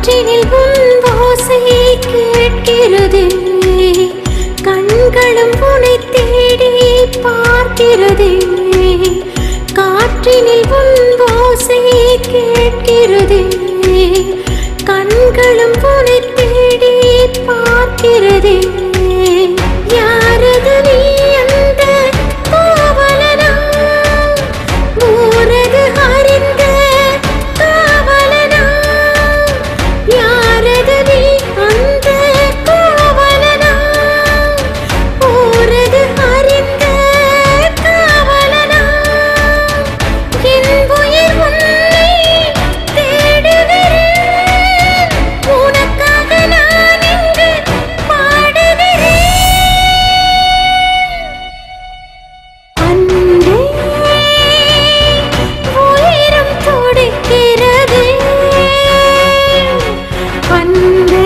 காற்றினில் உன் ஓசை கேட்கிறது, கண்களும் உன்னை தேடி பார்க்கிறது. காற்றினில் உன் ஓசை கேட்கிறது, கண்களும் உன்னை தேடி பார்க்கிறது. யாரது நீ அந்த காவலனா, ஊரது அறிந்த காவலனா. யாரது நீ அந்த காவலனா, ஊரது அறிந்த காவலனா. என் உயிர் உன்னை தேடுகிறேன், உனக்காக நான் இங்கு பாடுகிறேன். அன்பே உயிரும் துடிக்கிறது, அன்பே.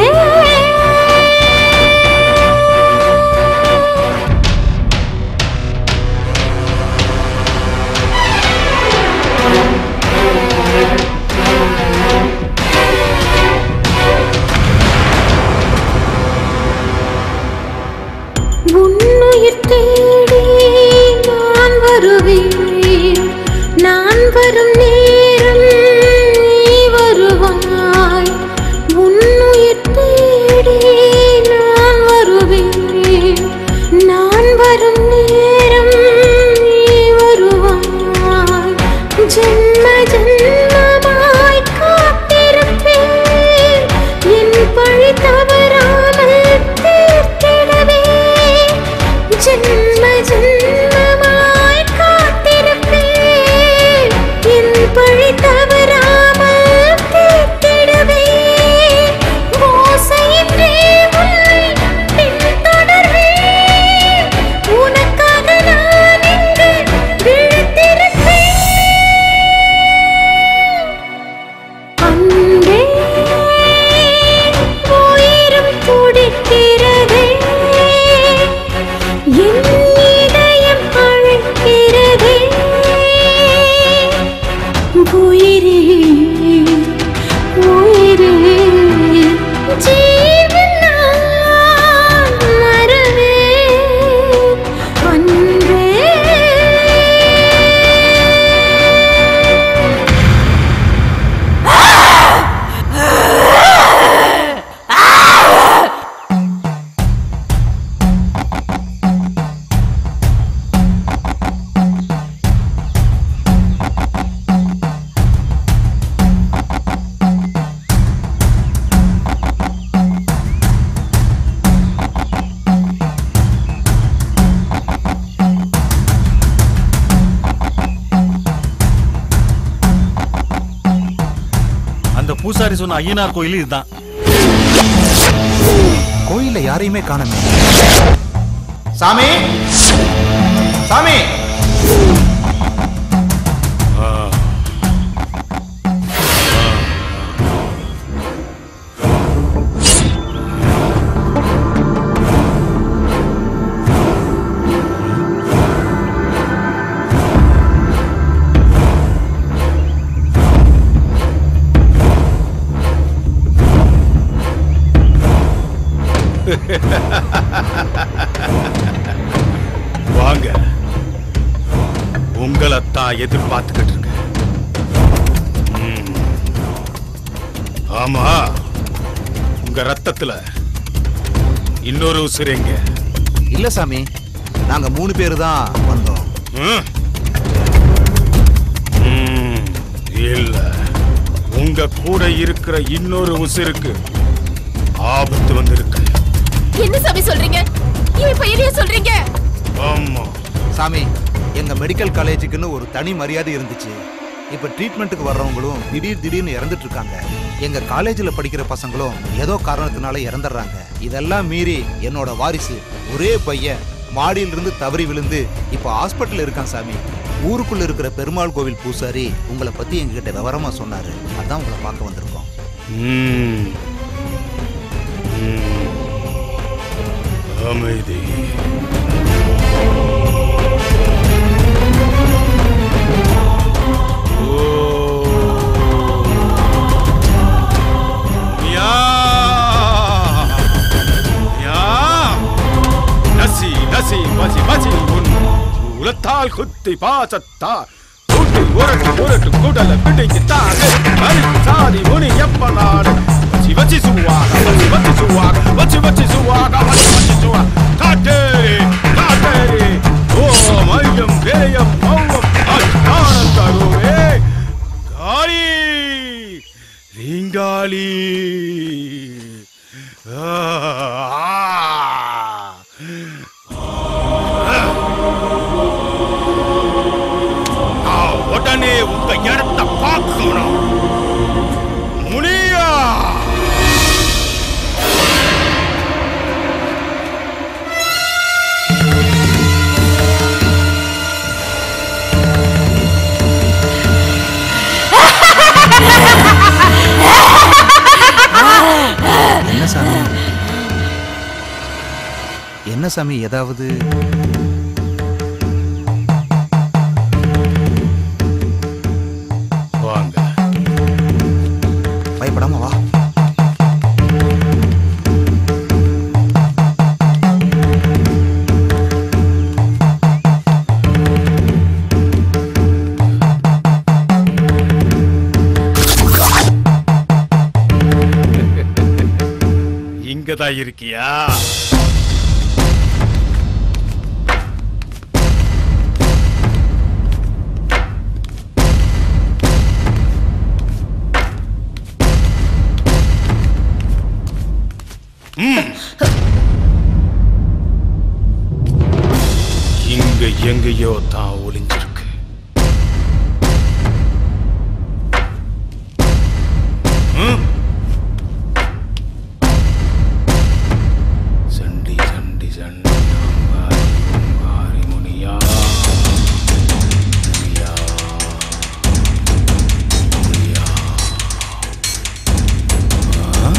உன்னுயிர் தேடி நான் வருவேன், நான் வரும் நேரம் நீ வருவாய். உன்னுயிர் தேடி நான் வருவேன், நான் வரும் நேரம் நீ வருவாய். ஜென்ம ஜென்மமாய் காத்திருப்பேன், என் பழி தவறாமல் தீர்த்திடவே. ஜென்ம ஜென்மமாய் காத்திருப்பேன், என் பழி தவறாமல் தீர்த்திடவே. ஓசையின்றி உன்னை பின்தொடர்வேன், உனக்காக நான் இங்கு விழித்திருப்பேன். அன்பே உயிரும் துடிக்கிறதே, என் இதயம் அழைக்கிறதே. உயிரே உயிரே ஜீவன் நான் மறவேன், அன்பே. அந்த பூசாரி சொன்ன ஐயனார் கோயில் இதுதான். கோயில்ல யாரையுமே காணமே. சாமி, சாமி. வாங்க, உங்களைத்தான் எதிர்பார்த்துக்கிட்டு இருக்க. ம். ஆமா, உங்க ரத்தத்துல இன்னொரு உசுரேங்க. இல்ல சாமி, நாங்க மூணு பேரு தான் வந்தோம். ம். ம், இல்ல, உங்க கூட இருக்கிற இன்னொரு உசுருக்கு ஆபத்து வந்திருக்கு. என்ன சாமி சொல்றீங்க? இவன் பையனையே சொல்றீங்க? ஆமா சாமி, எங்க மெடிக்கல் காலேஜுக்குன்னு ஒரு தனி மரியாதை இருந்துச்சு. இப்ப ட்ரீட்மெண்ட்டுக்கு வர்றவங்களும் திடீர் திடீர்னு இறந்துட்டு இருக்காங்க. எங்க காலேஜ்ல படிக்கிற பசங்களும் ஏதோ காரணத்தினால இறந்துடுறாங்க. இதெல்லாம் மீறி என்னோட வாரிசு ஒரே பையன் மாடியிலிருந்து தவறி விழுந்து இப்ப ஹாஸ்பிட்டல் இருக்கான் சாமி. ஊருக்குள்ள இருக்கிற பெருமாள் கோவில் பூசாரி உங்களை பத்தி எங்ககிட்ட விவரமா சொன்னாரு. அதான் உங்களை பார்க்க வந்திருக்கோம். ம். ம். அமைதி. குத்தி பாசத்தா கூட்டி உரட்டு உரட்டு கூடல பிடிக்கு தாங்க அரி சாதி முனி எப்ப நாடு வச்சி வச்சி சுவாக வச்சி வச்சி சுவாக வச்சி வச்சி சுவாக வச்சி வச்சி சுவாக காட்டேரி காட்டேரி ஓ மையம் வேயம் மௌனம் அச்சாரம் தருவே காளி ரீங்காளி உடனே உங்க இடத்தை பார்க்கணும் முனியா என்ன சாமி என்ன சாமி ஏதாவது வாங்க பயப்படாம வா இங்கதான் இருக்கியா இங்க எங்கேயோ தான் ஒளிஞ்சிருக்கு ம்? சண்டி சண்டி சண்டி ஓங்காரி ஓங்காரி முனியா முனியா முனியா ஆ?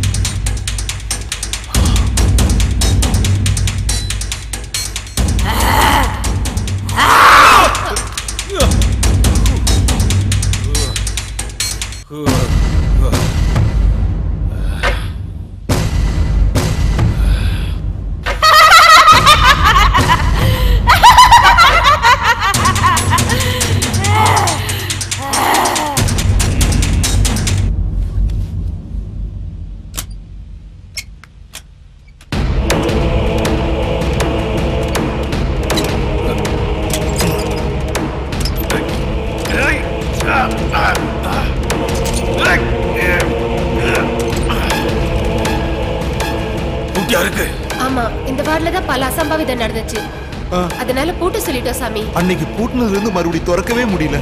ஆமா இந்த வார்ல தான் பல அசம்பாவிதம் நடந்துச்சு அதனால பூட்டு சொல்லிட்டோம் சாமி அன்னைக்கு பூட்டினதுல இருந்து மறுபடியும் திறக்கவே முடியல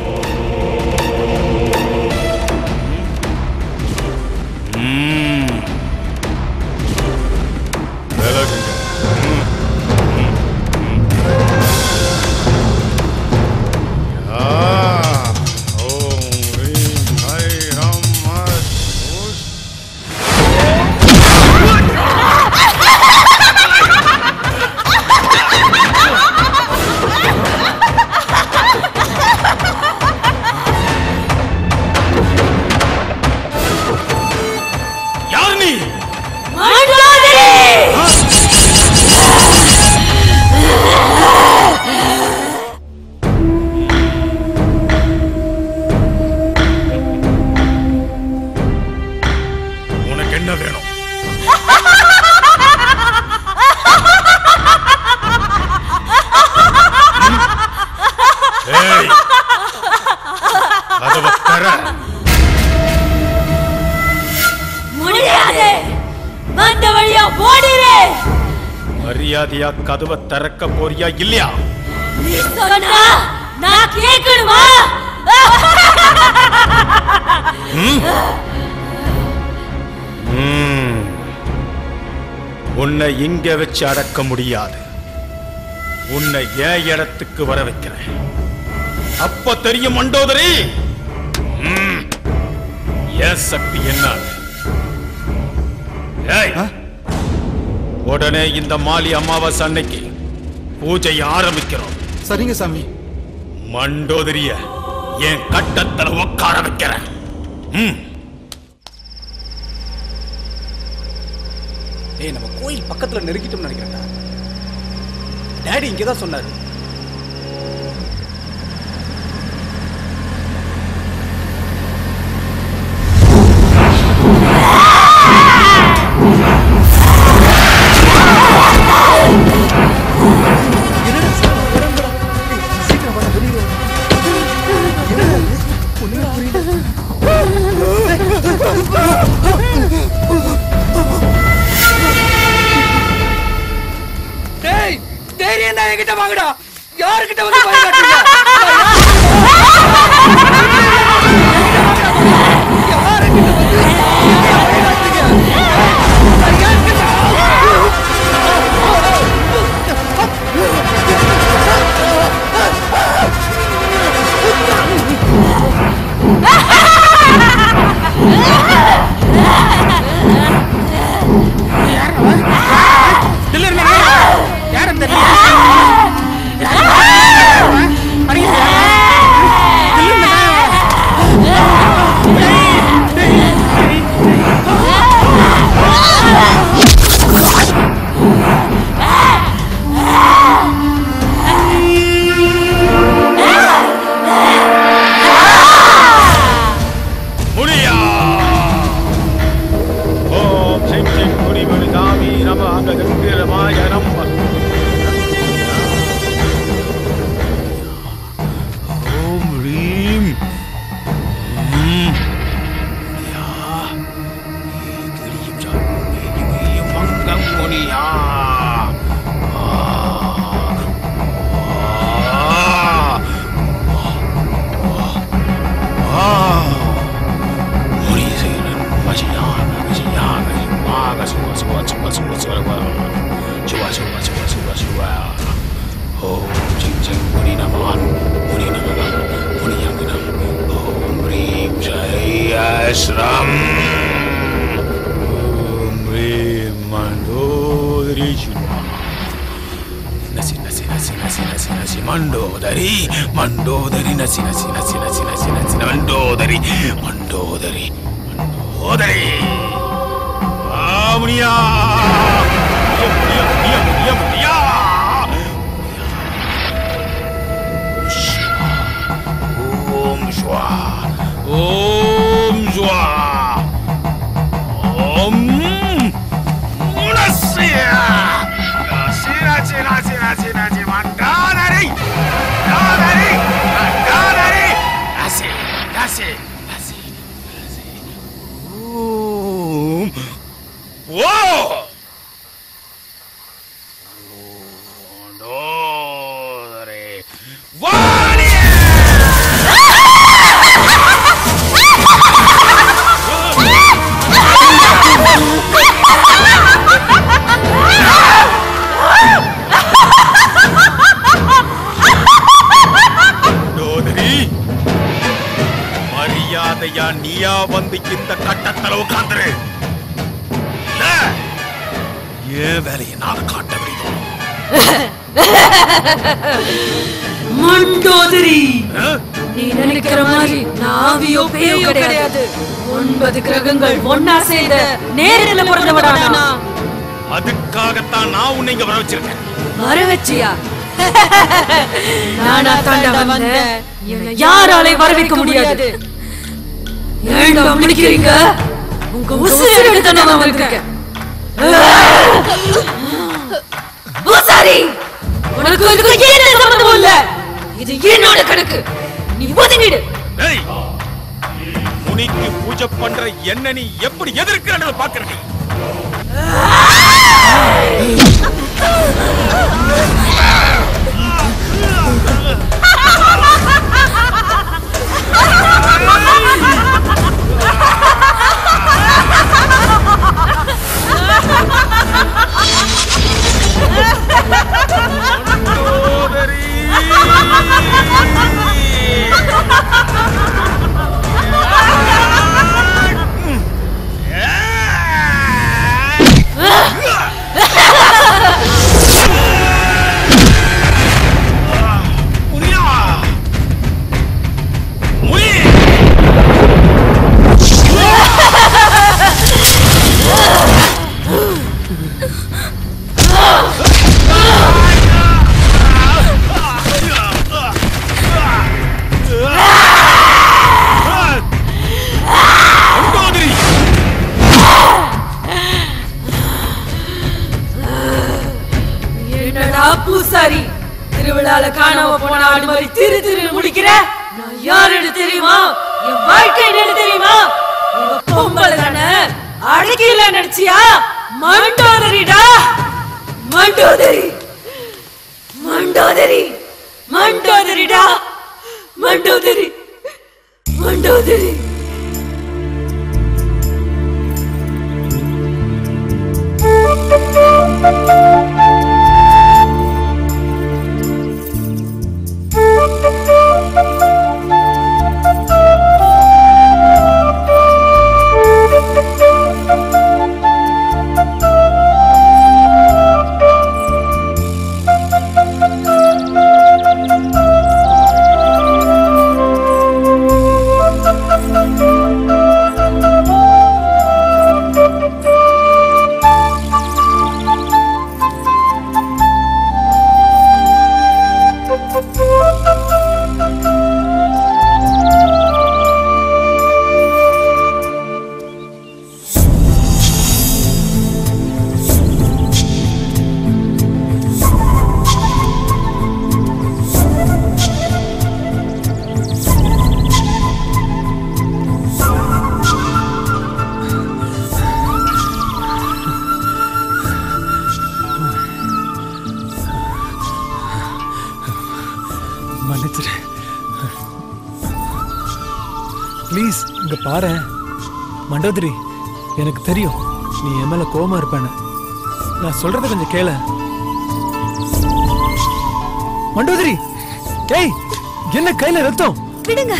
உனக்கு என்ன வேணும் ஏய், கதவை தர. முடியாது வந்த வழியா ஓடிரு மரியாதையா கதவை திறக்க போறியா இல்லையா? நீ சொன்னா நான் கேட்கணுமா ம்? ம். உன்னை இங்க வச்சு அடக்க முடியாது. உன்னை ஏன் இடத்துக்கு வர வைக்கிறேன். அப்ப தெரியும் மண்டோதரி. ம். ஏன் சக்தி என்ன? ஏய், உடனே இந்த மாலி அமாவாசை அன்னைக்கு பூஜையை ஆரம்பிக்கிறோம். சரிங்க சாமி. மண்டோதரிய என் கட்டத்துல உட்கார வைக்கிறேன். ம். ஏய், நம்ம கோயில் பக்கத்துல நெருங்கிட்டோம்னு நினைக்கிறேன்டா. டாடி இங்கதான் சொன்னாரு. என்கிட்ட வாங்கடா. யாருக்கிட்ட வந்து பயம் காட்டுறீங்க? மண்டோதரி, நீ நினைக்கிற மாதிரி நாவியோ பேயோ கிடையாது. ஒன்பது கிரகங்கள் ஒன்னா சேர்ந்த நேரில் பிறந்தவடானா. அதுக்காகத்தான் நான் உன்னை இங்க வர வச்சிருக்கேன். வர வச்சியா? நானா தாண்டா வந்தேன். என்னை யாராலே வர வைக்க முடியாது. ஏண்டா முடிக்கிறீங்க? உங்க உசுரை எடுத்து நான் வந்திருக்கேன். பூசாரி, உனக்கு இதுக்கு என்ன சம்பந்தம் இல்ல. இது என்னோட கணக்கு. நீ ஒதுங்கிடு. டேய், முனிக்கு பூஜை பண்ற என்ன நீ எப்படி எதிர்க்கிறன்னு பாக்குறீங்க? பூசாரி, திருவிழால காணாம போன ஆடு மாதிரி திரு திரு முடிக்கிற. நான் யாருன்னு தெரியுமா? என் வாழ்க்கை என்னன்னு தெரியுமா? இவ பொம்பளை தானே, அடக்கில நினைச்சியா? மண்டோதரிடா, மண்டோதரி, மண்டோதரி. மண்டோதரி மண்டோதரிடா மண்டோதரி மண்டோதரி ப்ளீஸ் இங்க பாரு மண்டோதரி, எனக்கு தெரியும் நீ என் மேல கோவமா இருப்பேன்னு. நான் சொல்றத கொஞ்சம் கேள. மண்டோதரி, ஏய், என்ன கையில ரத்தம்? விடுங்க.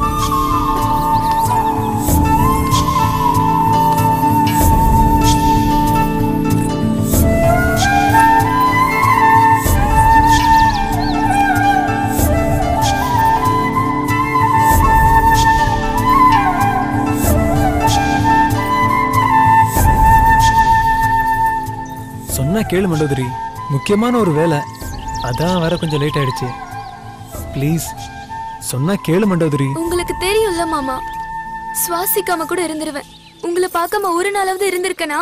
சொன்னா கேளு மண்டோதரி, முக்கியமான ஒரு வேலை, அதான் வர கொஞ்சம் லேட் ஆயிடுச்சு. ப்ளீஸ் சொன்னா கேளு மண்டோதரி. உங்களுக்கு தெரியும்ல மாமா, சுவாசிக்காம கூட இருந்துருவேன். உங்களை பார்க்காம ஒரு நாளாவது இருந்திருக்கனா?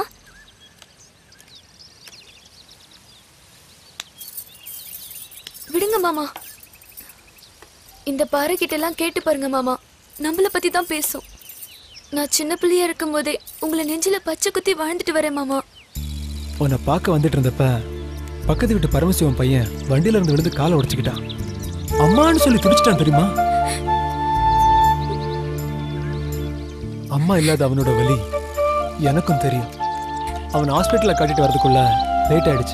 விடுங்க மாமா. இந்த பாறை கிட்ட எல்லாம் கேட்டு பாருங்க மாமா, நம்மள பத்தி தான் பேசும். நான் சின்ன பிள்ளையா இருக்கும் போதே உங்களை நெஞ்சில பச்சை குத்தி வாழ்ந்துட்டு வரேன் மாமா. உன்னை பார்க்க வந்துட்டு இருந்தப்ப பக்கத்து வீட்டு பரமசிவன் பையன் வண்டியில இருந்து விழுந்து காலை உடைச்சுக்கிட்டான். அம்மான்னு சொல்லி துடிச்சிட்டான் தெரியுமா? அம்மா இல்லாத அவனோட வலி எனக்கும் தெரியும். அவன் ஹாஸ்பிட்டல்ல காட்டிட்டு வரதுக்குள்ள லேட் ஆயிடுச்சு.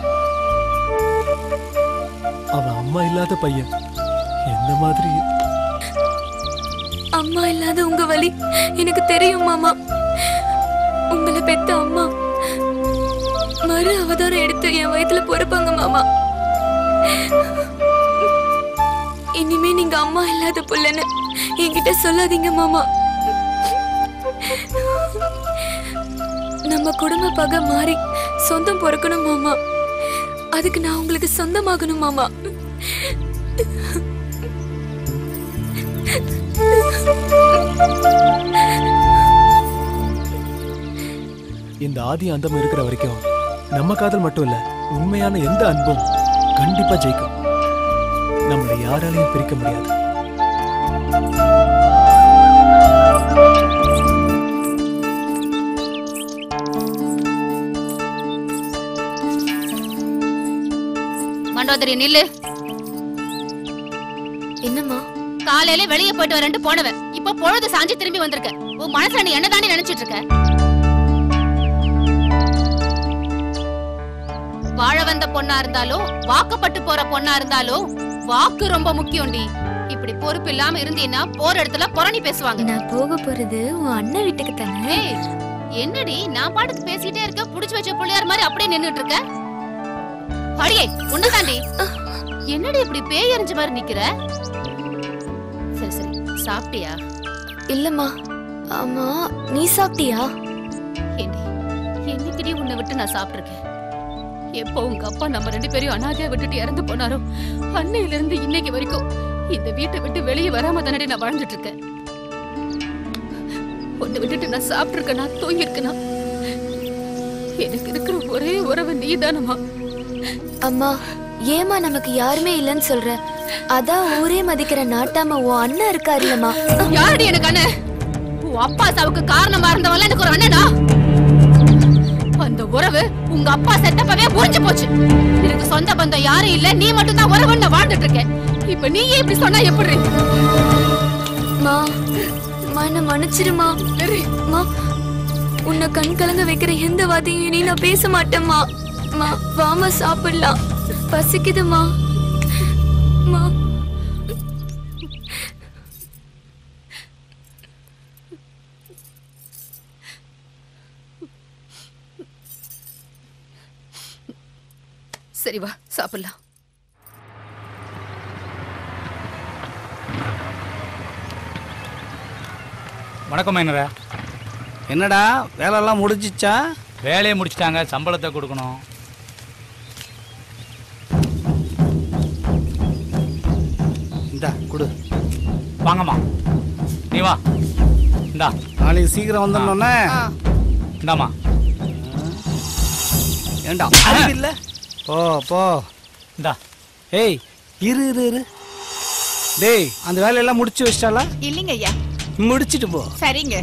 அவன் அம்மா இல்லாத பையன், என்ன மாதிரி. அம்மா இல்லாத உங்க வலி எனக்கு தெரியும் மாமா. உங்களை பெத்த அம்மா மறு அவதாரம் எடுத்து என் வயித்துல பொறுப்பாங்க மாமா. இனிமே நீங்க அம்மா இல்லாத புள்ளன்னு என்கிட்ட சொல்லாதீங்க மாமா. நம்ம குடும்ப பகை மாறி சொந்தம் பொறுக்கணும் மாமா. அதுக்கு நான் உங்களுக்கு சொந்தமாகணும் மாமா. இந்த ஆதி அந்தம் இருக்கிற வரைக்கும் நம்ம காதல் மட்டும் இல்ல, உண்மையான எந்த அன்பும் கண்டிப்பா ஜெயிக்கும். நம்மளை யாராலையும் பிரிக்க முடியாது. மண்டோதரி நில்லு. என்னம்மா? காலையில வெளியே போயிட்டு வரேன்ட்டு போனவன் இப்ப பொழுது சாஞ்சி திரும்பி வந்திருக்க. உன் மனசுல நீ என்னதானே நினைச்சிட்டு இருக்க? வாழ வந்த பொண்ணா இருந்தாலும் வாக்கப்பட்டு போற பொண்ணா இருந்தாலும் வாக்கு ரொம்ப முக்கியம்டி. இப்படி பொறுப்பு இல்லாம இருந்தீன்னா போற இடத்துல புரணி பேசுவாங்க. நான் போக போறது உன் அண்ணன் வீட்டுக்கு தானே. என்னடி நான் பாட்டுக்கு பேசிட்டே இருக்க, புடிச்சு வச்ச பிள்ளையார் மாதிரி அப்படியே நின்னுட்டு இருக்க? அடியே உன்னதாண்டி. என்னடி இப்படி பேய் எறிஞ்ச மாதிரி நிக்கிற? சரி சரி, சாப்பிட்டியா? இல்லம்மா. ஆமா, நீ சாப்பிட்டியா? என்னைக்குடி உன்னை விட்டு நான் சாப்பிட்டிருக்கேன்? எப்போ உங்க அப்பா நம்ம ரெண்டு பேரையும் அனாதையா விட்டுட்டு இறந்து போனாரோ அன்னையில இருந்து இன்னைக்கு வரைக்கும் இந்த வீட்டை விட்டு வெளியே வராம தானே நான் வாழ்ந்துட்டு இருக்கேன். உன்னை விட்டுட்டு நான் சாப்பிட்டு இருக்கேனா, தூங்கி இருக்கேனா? எனக்கு இருக்கிற ஒரே உறவு நீதானம்மா. அம்மா, ஏமா நமக்கு யாருமே இல்லைன்னு சொல்ற? அதான் ஊரே மதிக்கிற நாட்டாம உன் அண்ணன் இருக்காருல்லம்மா. யாரடி எனக்கு அண்ணன்? உன் அப்பா சாவுக்கு காரணமா இருந்தவன்ல எனக்கு ஒரு அண்ணனா? அந்த உறவை கனவு உங்க அப்பா செத்தப்பவே புரிஞ்சு போச்சு. எனக்கு சொந்த பந்தம் யாரும் இல்ல, நீ மட்டும் தான் உறவுன்னு வாழ்ந்துட்டு இருக்க. இப்ப நீயே இப்படி சொன்னா எப்படி? மா மா என்ன மன்னிச்சிருமா. மா உன்னை கண் கலங்க வைக்கிற எந்த வார்த்தையும் இனி நான் பேச மாட்டேம்மா. மா வாமா சாப்பிடலாம், பசிக்குதுமா. மா சரி வா சாப்பிடலாம். வணக்கம் மைனரா. என்னடா வேலையெல்லாம் முடிஞ்சிச்சா? வேலையை முடிச்சிட்டாங்க, சம்பளத்தை கொடுக்கணும். இந்தா கொடு. வாங்கம்மா, நீ வா. இந்தா நாளைக்கு சீக்கிரம் வந்துடணும்னா இந்தாம்மா. ஏண்டா இல்ல போ போ. இந்தா. ஏய் இரு இரு இரு. டேய் அந்த வேலையெல்லாம் முடிச்சு வச்சிட்டாளா? இல்லைங்க ஐயா. முடிச்சிட்டு போ. சரிங்க.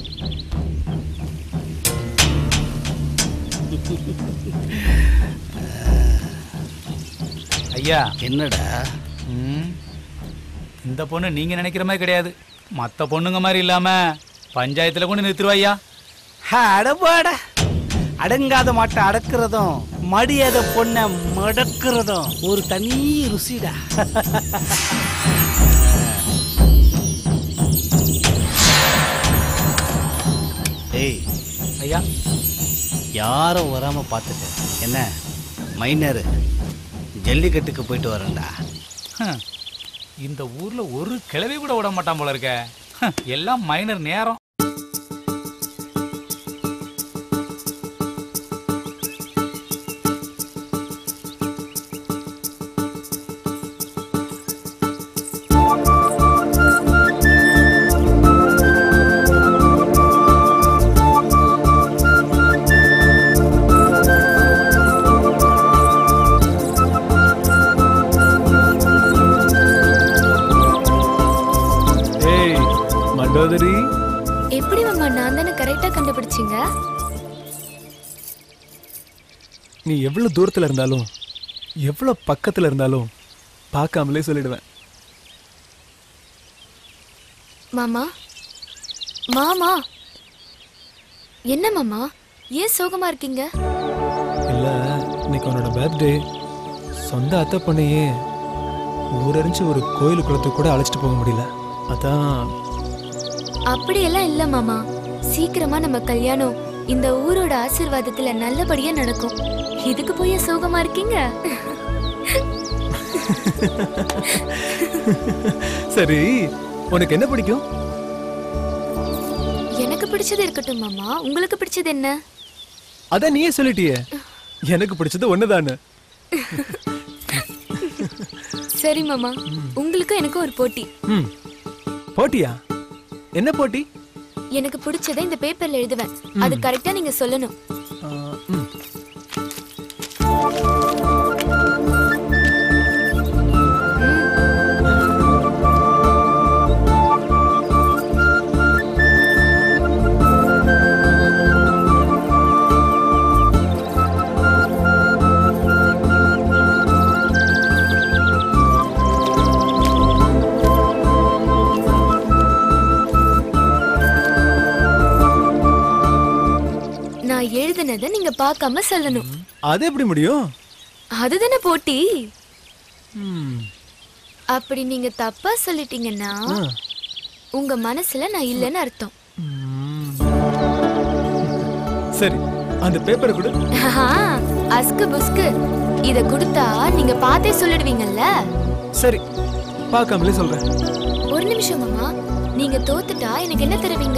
ஐயா. என்னடா? ம், இந்த பொண்ணு நீங்க நினைக்கிற மாதிரி கிடையாது. மற்ற பொண்ணுங்க மாதிரி இல்லாம பஞ்சாயத்துல கொண்டு நிறுத்துருவா ஐயா. அடபாட அடங்காத மாட்டை அடக்குறதும் மடியாத பொண்ணை மடக்குறதும் ஒரு தனி ருசிடா. ஏய் ஐயா, யாரும் வராம பார்த்துட்டு என்ன மைனர் ஜல்லிக்கட்டுக்கு போயிட்டு வரேன்டா. ஹம், இந்த ஊர்ல ஒரு கிழவி கூட விட மாட்டான் போல இருக்க. ஹம், எல்லாம் மைனர் நேரம். எப்படி மாமா நான் தானே கரெக்டா கண்டுபிடிச்சீங்க? நீ எவ்வளவு தூரத்துல இருந்தாலும் எவ்வளவு பக்கத்துல இருந்தாலும் பார்க்காமலே சொல்லிடுவேன். மாமா மாமா என்ன மாமா ஏன் சோகமா இருக்கீங்க? இல்ல இன்னைக்கு உன்னோட பர்த்டே. சொந்த அத்தை பொண்ணையே ஊரறிஞ்சு ஒரு கோயில் குளத்துக்கு கூட அழைச்சிட்டு போக முடியல. அதான். அப்படியெல்லாம் இல்ல மாமா, சீக்கிரமா நம்ம கல்யாணம் இந்த ஊரோட ஆசீர்வாதத்துல நல்லபடியா நடக்கும். இதுக்கு போய் சோகமா இருக்கீங்க? சரி உனக்கு என்ன பிடிக்கும்? எனக்கு பிடிச்சது இருக்கட்டும் மாமா, உங்களுக்கு பிடிச்சது என்ன? அதான் நீயே சொல்லிட்டியே, எனக்கு பிடிச்சது ஒண்ணுதானு. சரி மாமா, உங்களுக்கு எனக்கு ஒரு போட்டி. ம் போட்டியா? என்ன போட்டி? எனக்கு பிடிச்சதை இந்த பேப்பர்ல எழுதுவேன், அது கரெக்டா நீங்க சொல்லணும். எழுதுனதை நீங்க பார்க்காம சொல்லணும். அது எப்படி முடியும்? அதுதானே போட்டி. அப்படி நீங்க தப்பா சொல்லிட்டீங்கன்னா உங்க மனசுல நான் இல்லைன்னு அர்த்தம். சரி அந்த பேப்பரை கொடு. அஸ்கு புஸ்கு இத கொடுத்தா நீங்க பார்த்தே சொல்லிடுவீங்கல்ல. சரி பார்க்காமலே சொல்றேன். ஒரு நிமிஷம் மாமா, நீங்க தோத்துட்டா எனக்கு என்ன தருவீங்க?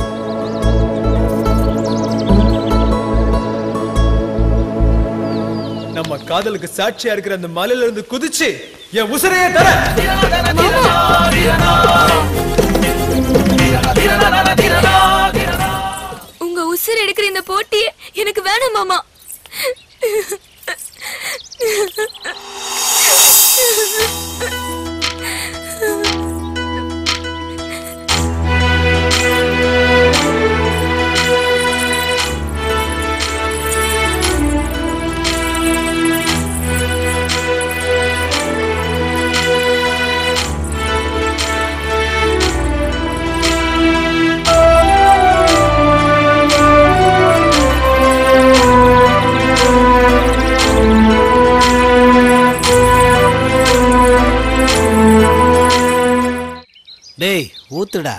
நம்ம காதலுக்கு சாட்சியா இருக்கிற அந்த மலையில இருந்து குதிச்சு என் உசிரையே தர. உங்க உசிர் எடுக்கிற இந்த போட்டி எனக்கு வேணும் மாமா. ஊத்துடா.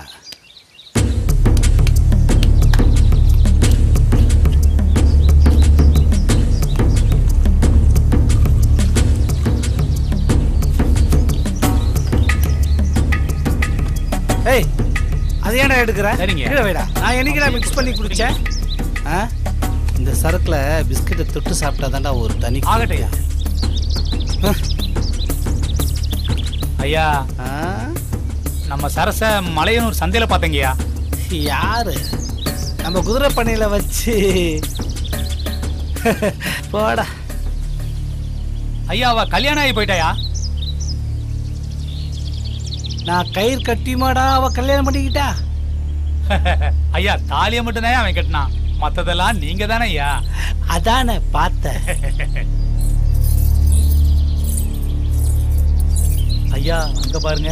ஏய், அது ஏன்டா எடுக்கிற? சரிங்க. கீழே வைடா. நான் என்னைக்குடா மிக்ஸ் பண்ணி குடிச்சேன்? ஆ? இந்த சரக்குல பிஸ்கட்டை தொட்டு சாப்பிட்டா தான்டா ஒரு தனி. ஆகட்டையா ஐயா, நம்ம சரச மலையனூர் சந்தையில பாத்தீங்கயா. யாரு? நம்ம குதிரை பண்ணையில வச்சு போடா. ஐயா, அவ கல்யாணம் ஆகி போயிட்டாயா? நான் கயிறு கட்டியுமாடா அவ கல்யாணம் பண்ணிக்கிட்டா? ஐயா, தாலியை மட்டும் தான் அவன் கட்டினான், மத்ததெல்லாம் நீங்க தானே ஐயா. அதானே பார்த்தேன். ஐயா, அங்க பாருங்க.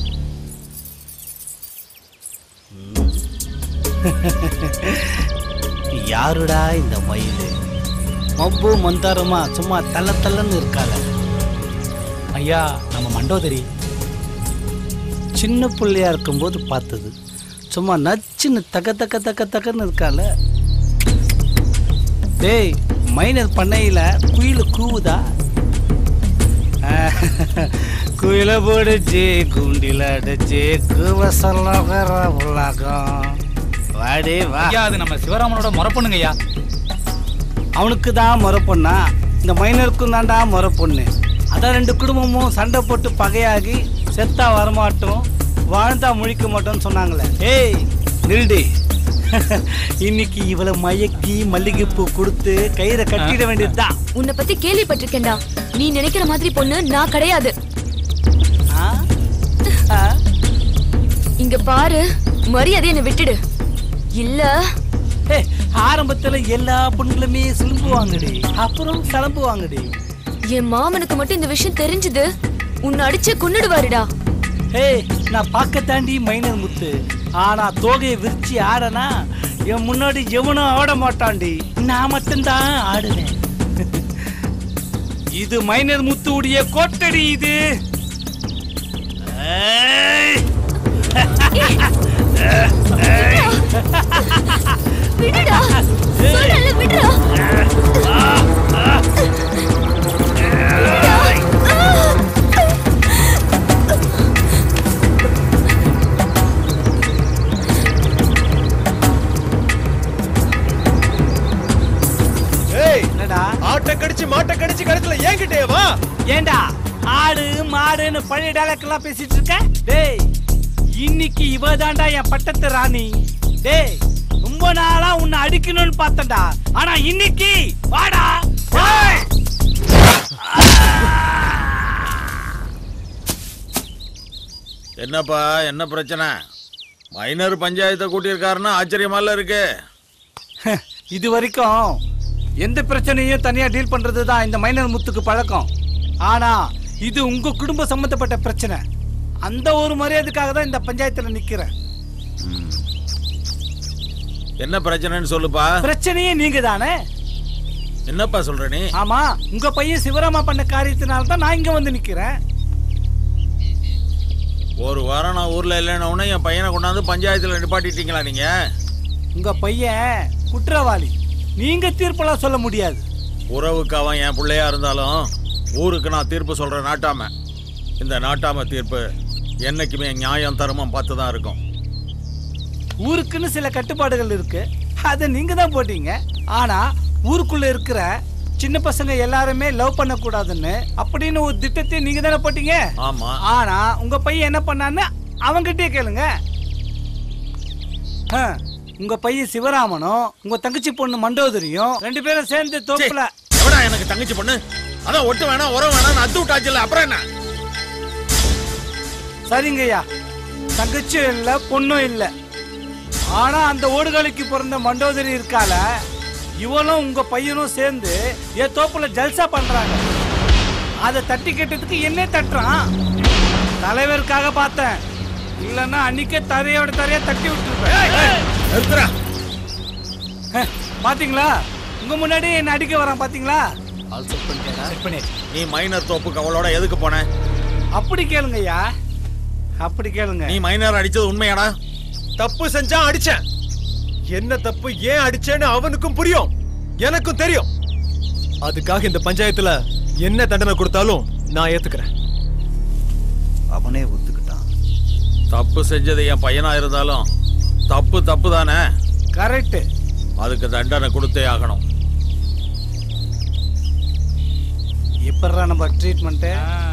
யாருடா இந்த மயில்? மப்பு மந்தாரமா சும்மா தள்ள தள்ளன்னு இருக்காள. ஐயா, நம்ம மண்டோதரி. சின்ன பிள்ளையா இருக்கும்போது பார்த்தது. சும்மா நச்சுன்னு தக்க தக்க தக்க தக்கன்னு இருக்கால. டேய், மைனர் பண்ணையில குயில் கூவுதா? குயில போடுச்சு குண்டில அடிச்சு கூவ சொல்ல உலகம். வாடே வா. ஐயா, அது நம்ம சிவராமனோட முறை பொண்ணுங்க ஐயா. அவனுக்கு தான் முறை பொண்ணா? இந்த மைனருக்கும் தான்டா முறை பொண்ணு. அதான் ரெண்டு குடும்பமும் சண்டை போட்டு பகையாகி செத்தா வரமாட்டோம், வாழ்ந்தா முழிக்க மாட்டோம்னு சொன்னாங்களே. ஏய் நில்டி, இன்னைக்கு இவளை மயக்கி மல்லிகைப்பூ கொடுத்து கயிறை கட்டிட வேண்டியதுதான். உன்னை பத்தி கேள்விப்பட்டிருக்கேன்டா. நீ நினைக்கிற மாதிரி பொண்ணு நான் கிடையாது. இங்க பாரு, மரியாதை என்ன விட்டுடு. இல்ல ஆரம்பத்துல எல்லா பொண்ணுகளுமே சிலும்புவாங்கடி, அப்புறம் கிளம்புவாங்கடி. என் மாமனுக்கு மட்டும் இந்த விஷயம் தெரிஞ்சது உன்னை அடிச்சு கொன்னுடுவாருடா. ஏய், நான் பார்க்க தாண்டி மைனர் முத்து, ஆனா தோகையை விரிச்சு ஆடனா என் முன்னாடி எவனும் ஆட மாட்டான்டி, நான் மட்டும்தான் ஆடுவேன். இது மைனர் முத்து உடைய கோட்டடி இது. விடுடா, சொல்லல விடுடா. ஆட்டை கடிச்சு மாட்டை கடிச்சு கருத்துல ஏங்கிட்டே வா. ஏண்டா ஆடு மாடுன்னு பழைய டைலாக் எல்லாம் பேசிட்டு இருக்க? டேய், இன்னைக்கு இவ தாண்டா என் பட்டத்து ராணி. டேய், ரொம்ப நாளா உன்னை அடிக்கணும்னு பார்த்தேன்டா, ஆனா இன்னைக்கு வாடா. என்னப்பா, என்ன பிரச்சனை? மைனர் பஞ்சாயத்தை கூட்டியிருக்காருன்னா ஆச்சரியமால இருக்கு. இது வரைக்கும் எந்த பிரச்சனையும் தனியா டீல் பண்றதுதான் இந்த மைனர் முத்துக்கு பழக்கம். ஆனா இது உங்க குடும்ப சம்பந்தப்பட்ட பிரச்சனை. அந்த ஒரு மரியாதைக்காக தான் இந்த பஞ்சாயத்துல நிக்கிறேன். என்ன பிரச்சனைன்னு சொல்லுப்பா. பிரச்சனையே நீங்க தானே. என்னப்பா சொல்ற நீ? ஆமா, உங்க பையன் சிவராமா பண்ண காரியத்தினால தான் நான் இங்க வந்து நிக்கிறேன். ஒரு வாரம் நான் ஊர்ல இல்லைன்னு என் பையனை கொண்டாந்து பஞ்சாயத்துல நிப்பாட்டிட்டீங்களா நீங்க? உங்க பையன் குற்றவாளி, நீங்க தீர்ப்பெல்லாம் சொல்ல முடியாது. உறவுக்கு அவன் என் பிள்ளையா இருந்தாலும் ஊருக்கு நான் தீர்ப்பு சொல்ற நாட்டாம. இந்த நாட்டாம தீர்ப்பு என்னைக்குமே நியாயம் தர்மம் பார்த்து தான் இருக்கும். ஊருக்குன்னு சில கட்டுப்பாடுகள் இருக்கு, அதை நீங்க தான் போட்டீங்க. ஆனா ஊருக்குள்ள இருக்கிற சின்ன பசங்க எல்லாருமே லவ் பண்ண கூடாதுன்னு அப்படின்னு ஒரு திட்டத்தை நீங்க தானே போட்டீங்க. ஆமா. ஆனா உங்க பையன் என்ன பண்ணான்னு அவங்கிட்டே கேளுங்க. உங்க பையன் சிவராமனும் உங்க தங்கச்சி பொண்ணு மண்டோதரியும் ரெண்டு பேரும் சேர்ந்து தோப்புல. எவடா எனக்கு தங்கச்சி பொண்ணு? அதான் ஒட்டு வேணா உறவு வேணா அத்து விட்டாச்சுல, அப்புறம் என்ன? சரிங்கய்யா, தங்கச்சியும் இல்ல பொண்ணும் இல்ல. ஆனா அந்த ஓடுகாலிக்கு பிறந்த மண்டோதரி இருக்கால, இவனும் உங்க பையனும் சேர்ந்து என் தோப்புல ஜல்சா பண்றாங்க. அதை தட்டி கேட்டதுக்கு என்ன தட்டுறான்? தலைவருக்காக பார்த்தேன், இல்லன்னா அன்னைக்கே தரையோட தரையா தட்டி விட்டுருப்பேன். பாத்தீங்களா, உங்க முன்னாடி என்ன அடிக்க வரான் பாத்தீங்களா? நீ மைனர் தோப்புக்கு அவளோட எதுக்கு போன? அப்படி கேளுங்கய்யா. அப்படி கேளுங்க. நீ மைனர் அடிச்சது உண்மையாடா? தப்பு செஞ்சா அடிச்சேன். என்ன தப்பு ஏன் அடிச்சேன்னு அவனுக்கும் புரியும், எனக்கும் தெரியும். அதுக்காக இந்த பஞ்சாயத்துல என்ன தண்டனை கொடுத்தாலும் நான் ஏத்துக்கிறேன். அவனே ஒத்துக்கிட்டான். தப்பு செஞ்சது என் பையனா இருந்தாலும் தப்பு தப்பு தானே. கரெக்ட். அதுக்கு தண்டனை கொடுத்தே ஆகணும். எப்பறா நம்ம ட்ரீட்மெண்ட்?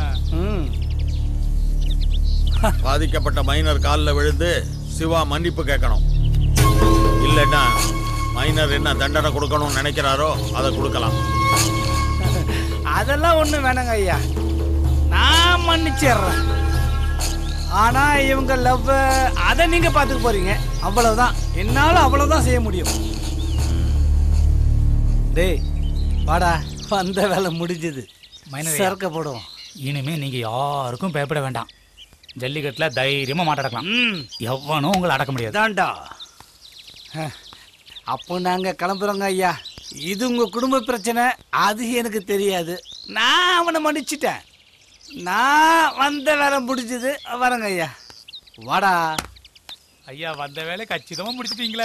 பாதிக்கப்பட்ட மைனர் காலில் விழுந்து சிவா மன்னிப்பு கேட்கணும். இல்லைன்னா மைனர் என்ன தண்டனை கொடுக்கணும்னு நினைக்கிறாரோ அதை கொடுக்கலாம். அதெல்லாம் ஒண்ணும் வேணாங்க ஐயா, நான் மன்னிச்சிடுறேன். ஆனா இவங்க லவ் அதை நீங்க பாத்துக்க போறீங்க, அவ்வளவுதான். என்னால அவ்வளவுதான் செய்ய முடியும். டேய் வாடா, வந்த வேலை முடிஞ்சது. சரக்க போடுவோம். இனிமே நீங்க யாருக்கும் பயப்பட வேண்டாம். ஜல்லிக்கட்டுல தைரியமா மாட்டடக்கலாம். எவனும் உங்களை அடக்க முடியாது. தாண்டா. அப்போ நாங்க கிளம்புறோங்க ஐயா. இது உங்க குடும்ப பிரச்சனை, அது எனக்கு தெரியாது. நான் அவனை மன்னிச்சிட்டேன். நான் வந்த வேலை முடிஞ்சது. வரங்க ஐயா. வாடா. ஐயா வந்த வேலை கச்சிதமா முடிச்சிட்டீங்களா?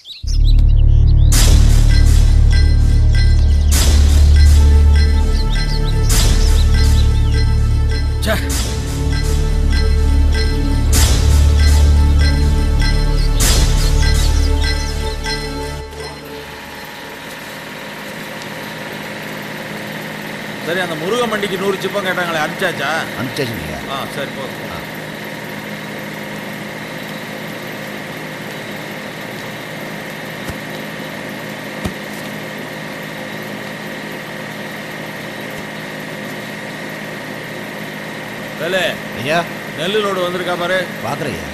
சரி, அந்த முருக மண்டிக்கு நூறு சிப்பம் கேட்டாங்களே, அனுப்பிச்சாச்சா? அனுப்பிச்சாச்சுங்க. ஆ சரி, போ. வேலே ஐயா, நெல்லு லோடு வந்திருக்கா பாரு. பாக்குறேன்.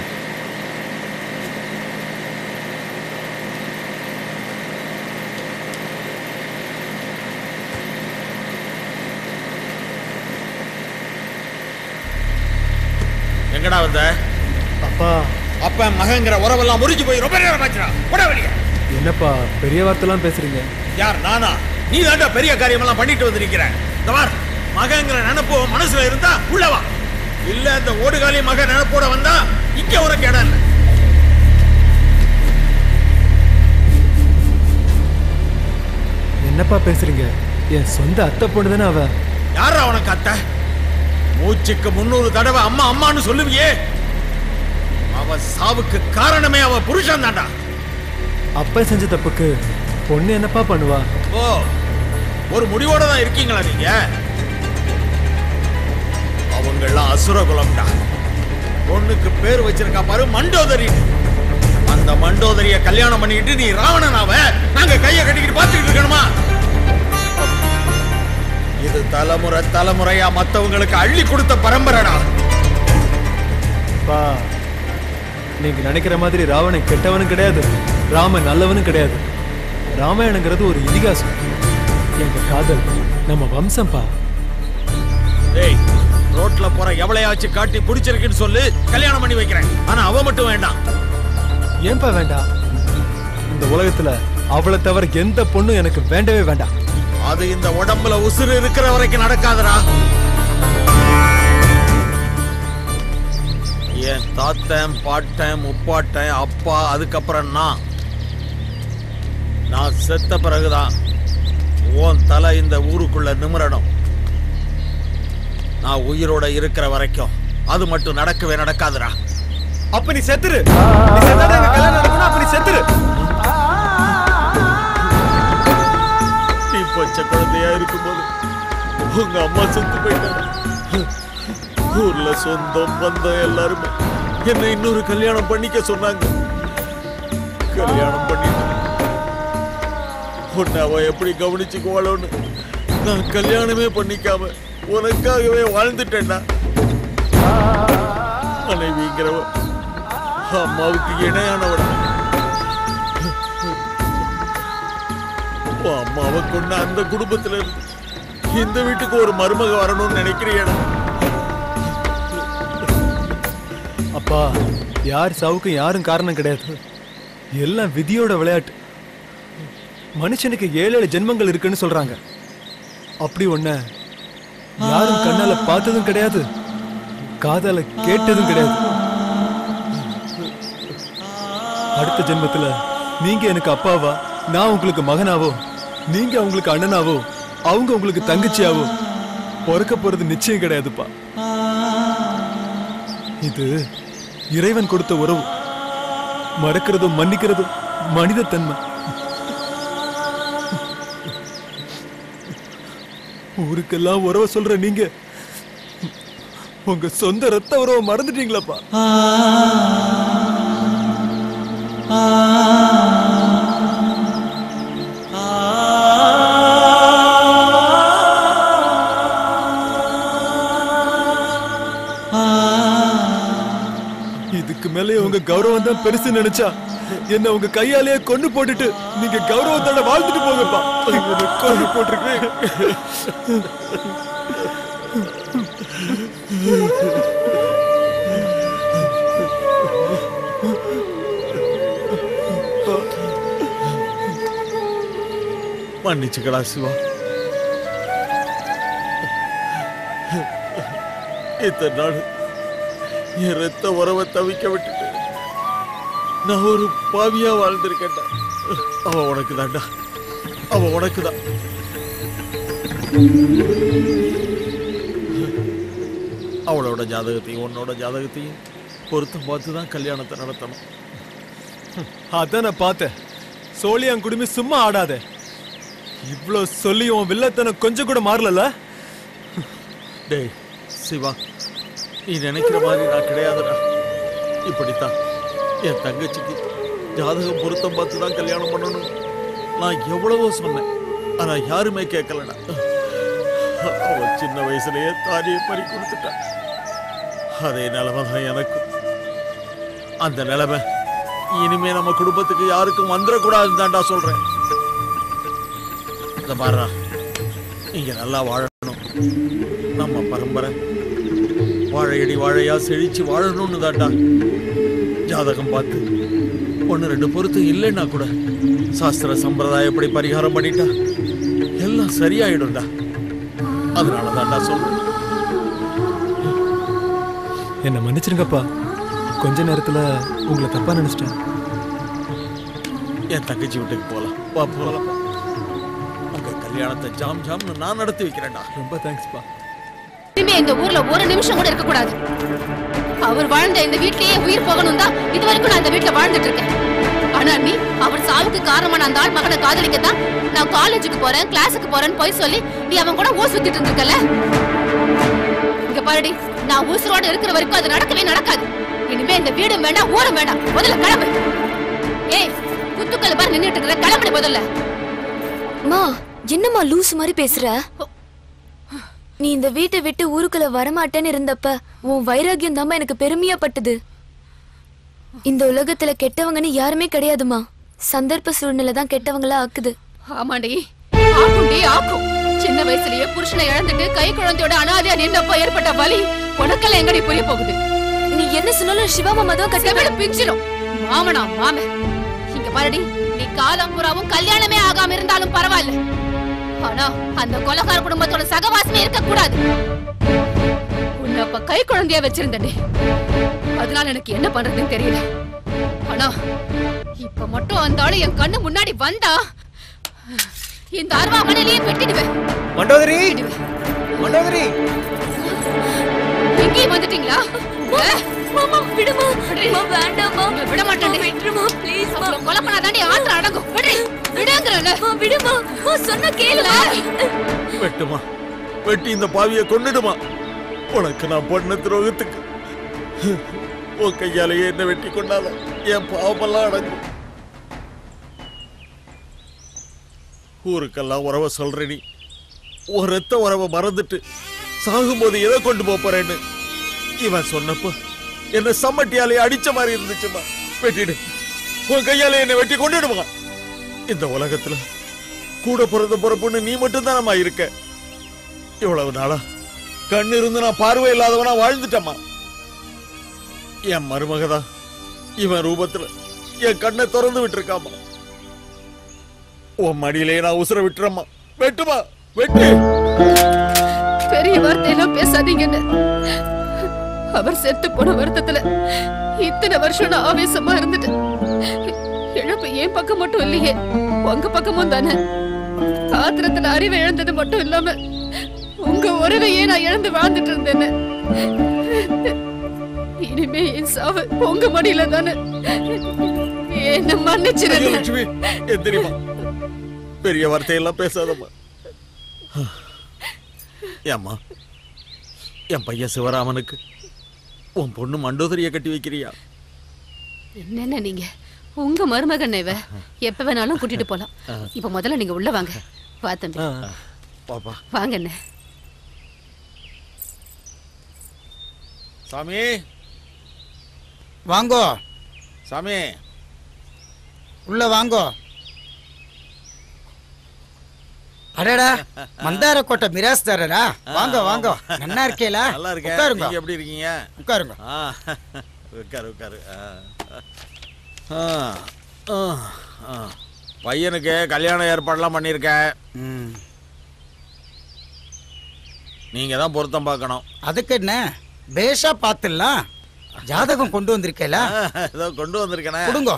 எங்கடா வந்த? அப்பா, அப்ப மகங்கிற உறவெல்லாம் முறிஞ்சு போய் ரொம்ப நேரம் ஆச்சுடா. போடா வெளியே. என்னப்பா பெரிய வார்த்தைலாம் பேசுறீங்க? யார், நானா? நீ தாண்டா பெரிய காரியமெல்லாம் பண்ணிட்டு வந்து நிக்கிறேன். இந்த வார் மகங்கிற நினைப்பு மனசுல இருந்தா உள்ளவா, இல்ல இந்த ஓடுகாலி மக நினைப்போட வந்தா இங்க உனக்கு இடம் இல்லை. என்னப்பா பேசுறீங்க? என் சொந்த அத்தை பொண்ணு தானே அவ. யாரா உனக்கு அத்தை? மூச்சுக்கு முன்னூறு தடவை அம்மா அம்மான்னு சொல்லுவியே. அவ சாவுக்கு காரணமே அவ புருஷன் தாண்டா. அப்பா செஞ்ச தப்புக்கு பொண்ணு என்னப்பா பண்ணுவா? ஓ, ஒரு முடிவோட தான் இருக்கீங்களா நீங்க? அவங்க எல்லாம் அசுர குலம்டா. பொண்ணுக்கு பேர் வச்சிருக்கா பாரு, மண்டோதரி. அந்த மண்டோதரிய கல்யாணம் பண்ணிக்கிட்டு நீ ராவணனாவ நாங்க கையை கட்டிக்கிட்டு பாத்துக்கிட்டு இருக்கணுமா? இது தலைமுறை தலைமுறையா மத்தவங்களுக்கு அள்ளி கொடுத்த பரம்பரைடா. பா, நீங்க நினைக்கிற மாதிரி ராவணன் கெட்டவனும் கிடையாது, ராமன் நல்லவனும் கிடையாது. ராமாயணங்கிறது ஒரு இதிகாசம். எங்க காதல் நம்ம வம்சம் பா. டேய், ரோட்ல போற எவளையாச்சும் காட்டி பிடிச்சிருக்குன்னு சொல்லு, கல்யாணம் பண்ணி வைக்கிறேன். ஆனா அவ மட்டும் வேண்டாம். ஏன்பா வேண்டாம்? இந்த உலகத்துல அவளை தவிர எந்த பொண்ணும் எனக்கு வேண்டவே வேண்டாம். அது இந்த உடம்புல உசுறு இருக்கிற வரைக்கும் நடக்காதரா. என் தாத்தன், பாட்டன், முப்பாட்டன், அப்பா, அதுக்கப்புறம் நான் நான் செத்த பிறகுதான் உன் தலை இந்த ஊருக்குள்ள நிமிரணும். நான் உயிரோட இருக்கிற வரைக்கும் அது மட்டும் நடக்கவே நடக்காதுடா. அப்ப நீ செத்துரு. நீ செத்தாதான் எங்க கல்யாணம் நடக்கணும். அப்ப நீ செத்துரு. நீ பச்சை குழந்தையா இருக்கும்போது உங்க அம்மா செத்து போயிட்டாங்க. ஊர்ல சொந்தம் பந்தம் எல்லாருமே என்ன இன்னொரு கல்யாணம் பண்ணிக்க சொன்னாங்க. கல்யாணம் பண்ணிட்டு உன்னை அவ எப்படி கவனிச்சுக்குவாளோன்னு நான் கல்யாணமே பண்ணிக்காம உனக்காகவே வாழ்ந்துட்டேன்னா. மனைவிங்கிறவ அம்மாவுக்கு இணையானவட. அம்மாவை கொண்ட அந்த குடும்பத்துல இருந்து இந்த வீட்டுக்கு ஒரு மருமக வரணும்னு நினைக்கிறீங்க. அப்பா, யார் சாவுக்கும் யாரும் காரணம் கிடையாது. எல்லாம் விதியோட விளையாட்டு. மனுஷனுக்கு ஏழு ஏழு ஜென்மங்கள் இருக்குன்னு சொல்றாங்க. அப்படி ஒண்ண யாரும் கண்ணால பார்த்ததும் கிடையாது, காதால கேட்டதும் கிடையாது. அடுத்த ஜென்மத்துல நீங்க எனக்கு அப்பாவா, நான் உங்களுக்கு மகனாவோ, நீங்க அவங்களுக்கு அண்ணனாவோ, அவங்க உங்களுக்கு தங்கச்சியாவோ பிறக்க போறது நிச்சயம் கிடையாதுப்பா. இது இறைவன் கொடுத்த உறவு. மறக்கிறதும் மன்னிக்கிறதும் மனித தன்மை. ஊருக்கெல்லாம் உறவை சொல்ற நீங்க உங்க சொந்த ரத்த உறவை மறந்துட்டீங்களாப்பா? இதுக்கு மேலே உங்க கௌரவம் தான் பெருசு நினைச்சா என்ன உங்க கையாலேயே கொண்டு போட்டுட்டு நீங்க கௌரவத்தோட வாழ்ந்துட்டு போங்கப்பா. கொண்டு போட்டிருக்கேன். மன்னிச்சுக்கடா சிவா. இத்தனை நாள் என் ரத்த உறவை தவிக்க விட்டுட்டு நான் ஒரு பாவியா வாழ்ந்திருக்கேன்டா. அவ உனக்கு தான்டா, அவ உனக்கு தான். அவளோட ஜாதகத்தையும் உன்னோட ஜாதகத்தையும் பொருத்தம் பார்த்து தான் கல்யாணத்தை நடத்தணும். அதான் நான் பார்த்தேன். சோழியான் குடுமி சும்மா ஆடாத. இவ்ளோ சொல்லியும் வில்லத்தனம் கொஞ்சம் கூட மாறல. டேய் சிவா, நீ நினைக்கிற மாதிரி நான் கிடையாதுடா. இப்படித்தான் என் தங்கச்சிக்கு ஜாதகம் பொருத்தம் பார்த்து தான் கல்யாணம் பண்ணணும் நான் எவ்வளவோ சொன்னேன். ஆனா யாருமே கேட்கலடா. அவ சின்ன வயசுலயே தாலியை பறி கொடுத்துட்டான். அதே நிலைமை தான் எனக்கு. அந்த நிலைமை இனிமே நம்ம குடும்பத்துக்கு யாருக்கும் வந்துடக்கூடாதுன்னு தான்டா சொல்றேன். இந்த பாரா, நீங்க நல்லா வாழணும். நம்ம பரம்பரை வாழையடி வாழையா செழிச்சு வாழணும்னு தான்டா ஜாதகம் பார்த்து ஒன்னு ரெண்டு பொறுத்து இல்லைன்னா கூட சாஸ்திர சம்பிரதாயப்படி பரிகாரம் பண்ணிட்டா எல்லாம் சரியாயிடும்டா. அதனால தான்டா சொல்றேன். என்ன மன்னிச்சிருங்கப்பா. கொஞ்ச நேரத்துல உங்களை தப்பா நினைச்சிட்டேன். என் தங்கச்சி வீட்டுக்கு போலாம். வா போலாம். உங்க கல்யாணத்தை ஜாம் ஜாம்னு நான் நடத்தி வைக்கிறேன்டா. ரொம்ப தேங்க்ஸ்ப்பா. இனிமே இந்த ஊர்ல ஒரு நிமிஷம் கூட இருக்க கூடாது. அவர் வாழ்ந்த இந்த வீட்லயே உயிர் போகணும் தான் இது வரைக்கும் நான் இந்த வீட்டுல வாழ்ந்துட்டு இருக்கேன். ஆனா நீ அவர் சாவுக்கு காரணமான அந்த ஆள் மகனை காதலிக்கத்தான் நான் காலேஜுக்கு போறேன், கிளாஸுக்கு போறேன்னு போய் சொல்லி நீ அவன் கூட ஊர் சுத்திட்டு இருந்திருக்கல. இங்க பாருடி, நான் ஊசரோட இருக்கிற வரைக்கும் அது நடக்கவே நடக்காது. இனிமே இந்த வீடும் வேண்டாம், ஊரும் வேண்டாம். முதல்ல கிளம்பு. ஏய், குத்துக்கல் பாரு நின்னுட்டு இருக்கிற, கிளம்புடி முதல்ல. மா, என்னம்மா லூசு மாதிரி பேசுற? நீ இந்த வீட்டை விட்டு ஊருக்குள்ள வரமாட்டேன்னு இருந்தப்ப உன் வைராகியம் தான் எனக்கு பெருமையா பட்டது. இந்த உலகத்துல கெட்டவங்கன்னு யாருமே கிடையாதுமா. சந்தர்ப்ப சூழ்நிலை தான் கெட்டவங்களா ஆக்குது. ஆமாண்டி, ஆக்குண்டி ஆக்கும். சின்ன வயசுலயே புருஷனை இழந்துட்டு கை குழந்தையோட அனாதையா நின்றப்போ ஏற்பட்ட வலி உனக்கெல்லாம் எங்கடி புரிய போகுது? நீ என்ன சொன்னாலும் சிவா மாமா தான் கட்டவிட பிஞ்சிரும். மாமனா மாம, இங்க பாருடி, நீ காலம் புறாவும் கல்யாணமே ஆகாம இருந்தாலும் பரவாயில்ல. ஆனா அந்த கொலகார குடும்பத்தோட சகவாசமே இருக்க கூடாது. உன்னை அப்ப கை குழந்தையா வச்சிருந்தே, அதனால எனக்கு என்ன பண்றதுன்னு தெரியல. ஆனா இப்ப மட்டும் அந்த ஆளு என் கண்ணு முன்னாடி வந்தா இந்த அருவா மணலையே வெட்டிடுவேன். மண்டோதரி, மண்டோதரி, எங்கேயும் வந்துட்டீங்களா? மாமா விடுமா. வேண்டாமா, விட மாட்டேன். விட்டுருமா ப்ளீஸ். கொலை பண்ணாதாண்டி ஆத்திரம் அடங்கும். விடு, விடுங்கறல. விடுமா, சொன்ன கேளுமா. வெட்டுமா, வெட்டி இந்த பாவியை கொன்னுடுமா. உனக்கு நான் பொண்ணு துரோகத்துக்கு உன் கையாலேயே என்ன வெட்டி கொண்டால என் பாவமெல்லாம் அடங்கும். ஊருக்கெல்லாம் உறவை சொல்ற நீ ஒரு ரத்த உறவை மறந்துட்டு சாகும்போது எதை கொண்டு போறேன்னு இவன் சொன்னப்போ என்ன சம்மட்டியாலே அடிச்ச மாதிரி இருந்துச்சுமா. வெட்டிடு, உன் கையாலே என்ன வெட்டி கொண்டுடுமா. இந்த உலகத்துல கூட பிறந்த பிறப்புன்னு நீ மட்டும்தான் நம்ம இருக்க. இவ்வளவு நாளா கண்ணு இருந்து நான் பார்வை இல்லாதவனா வாழ்ந்துட்டம்மா. என் மருமகதான் இவன் ரூபத்துல என் கண்ணை திறந்து விட்டுருக்காமா. உன் மடியிலே நான் உசுர விட்டுறம்மா. வெட்டுமா, வெட்டு. பெரிய வார்த்தையெல்லாம் பேசாதீங்கன்னு அவர் செத்து போன வருத்தத்துல இத்தனை வருஷம் நான் ஆவேசமா இருந்துட்டேன். இழப்பு என் பக்கம் மட்டும் இல்லையே, உங்க பக்கமும் தானே. ஆத்திரத்துல அறிவை இழந்தது மட்டும் இல்லாம உங்க உறவையே நான் இழந்து வாழ்ந்துட்டு இருந்தேன்னு. இனிமே என் சாவு உங்க மடியில தானே. என்ன மன்னிச்சிருங்க. லட்சுமி, என் தெரியுமா, பெரிய வார்த்தையெல்லாம் பேசாதம்மா. ஏம்மா, என் பையன் சிவராமனுக்கு உன் பொண்ணு மண்டோதரிய கட்டி வைக்கிறியா? என்னென்ன நீங்க, உங்க மருமகன் இவ, எப்ப வேணாலும் கூட்டிட்டு போலாம். இப்ப முதல்ல நீங்க உள்ள வாங்க. வா தம்பி, பாப்பா வாங்க அண்ணே. சாமி, வாங்கோ சாமி, உள்ள வாங்கோ. அடடா, மந்தார கோட்டை மிராஸ்தாரரா? வாங்க வாங்க, நல்லா இருக்கேலா? நல்லா இருக்கேன். உட்காருங்க. நீங்க எப்படி இருக்கீங்க? உட்காருங்க. ஆ, உட்காரு உட்காரு. ஆ, ஆ, ஆ. பையனுக்கு கல்யாண ஏற்பாடுலாம் பண்ணியிருக்கேன். நீங்க தான் பொருத்தம் பார்க்கணும். அதுக்கு என்ன, பேஷா பார்த்துடலாம். ஜாதகம் கொண்டு வந்திருக்கேல? ஏதோ கொண்டு வந்திருக்கேனே. கொடுங்க.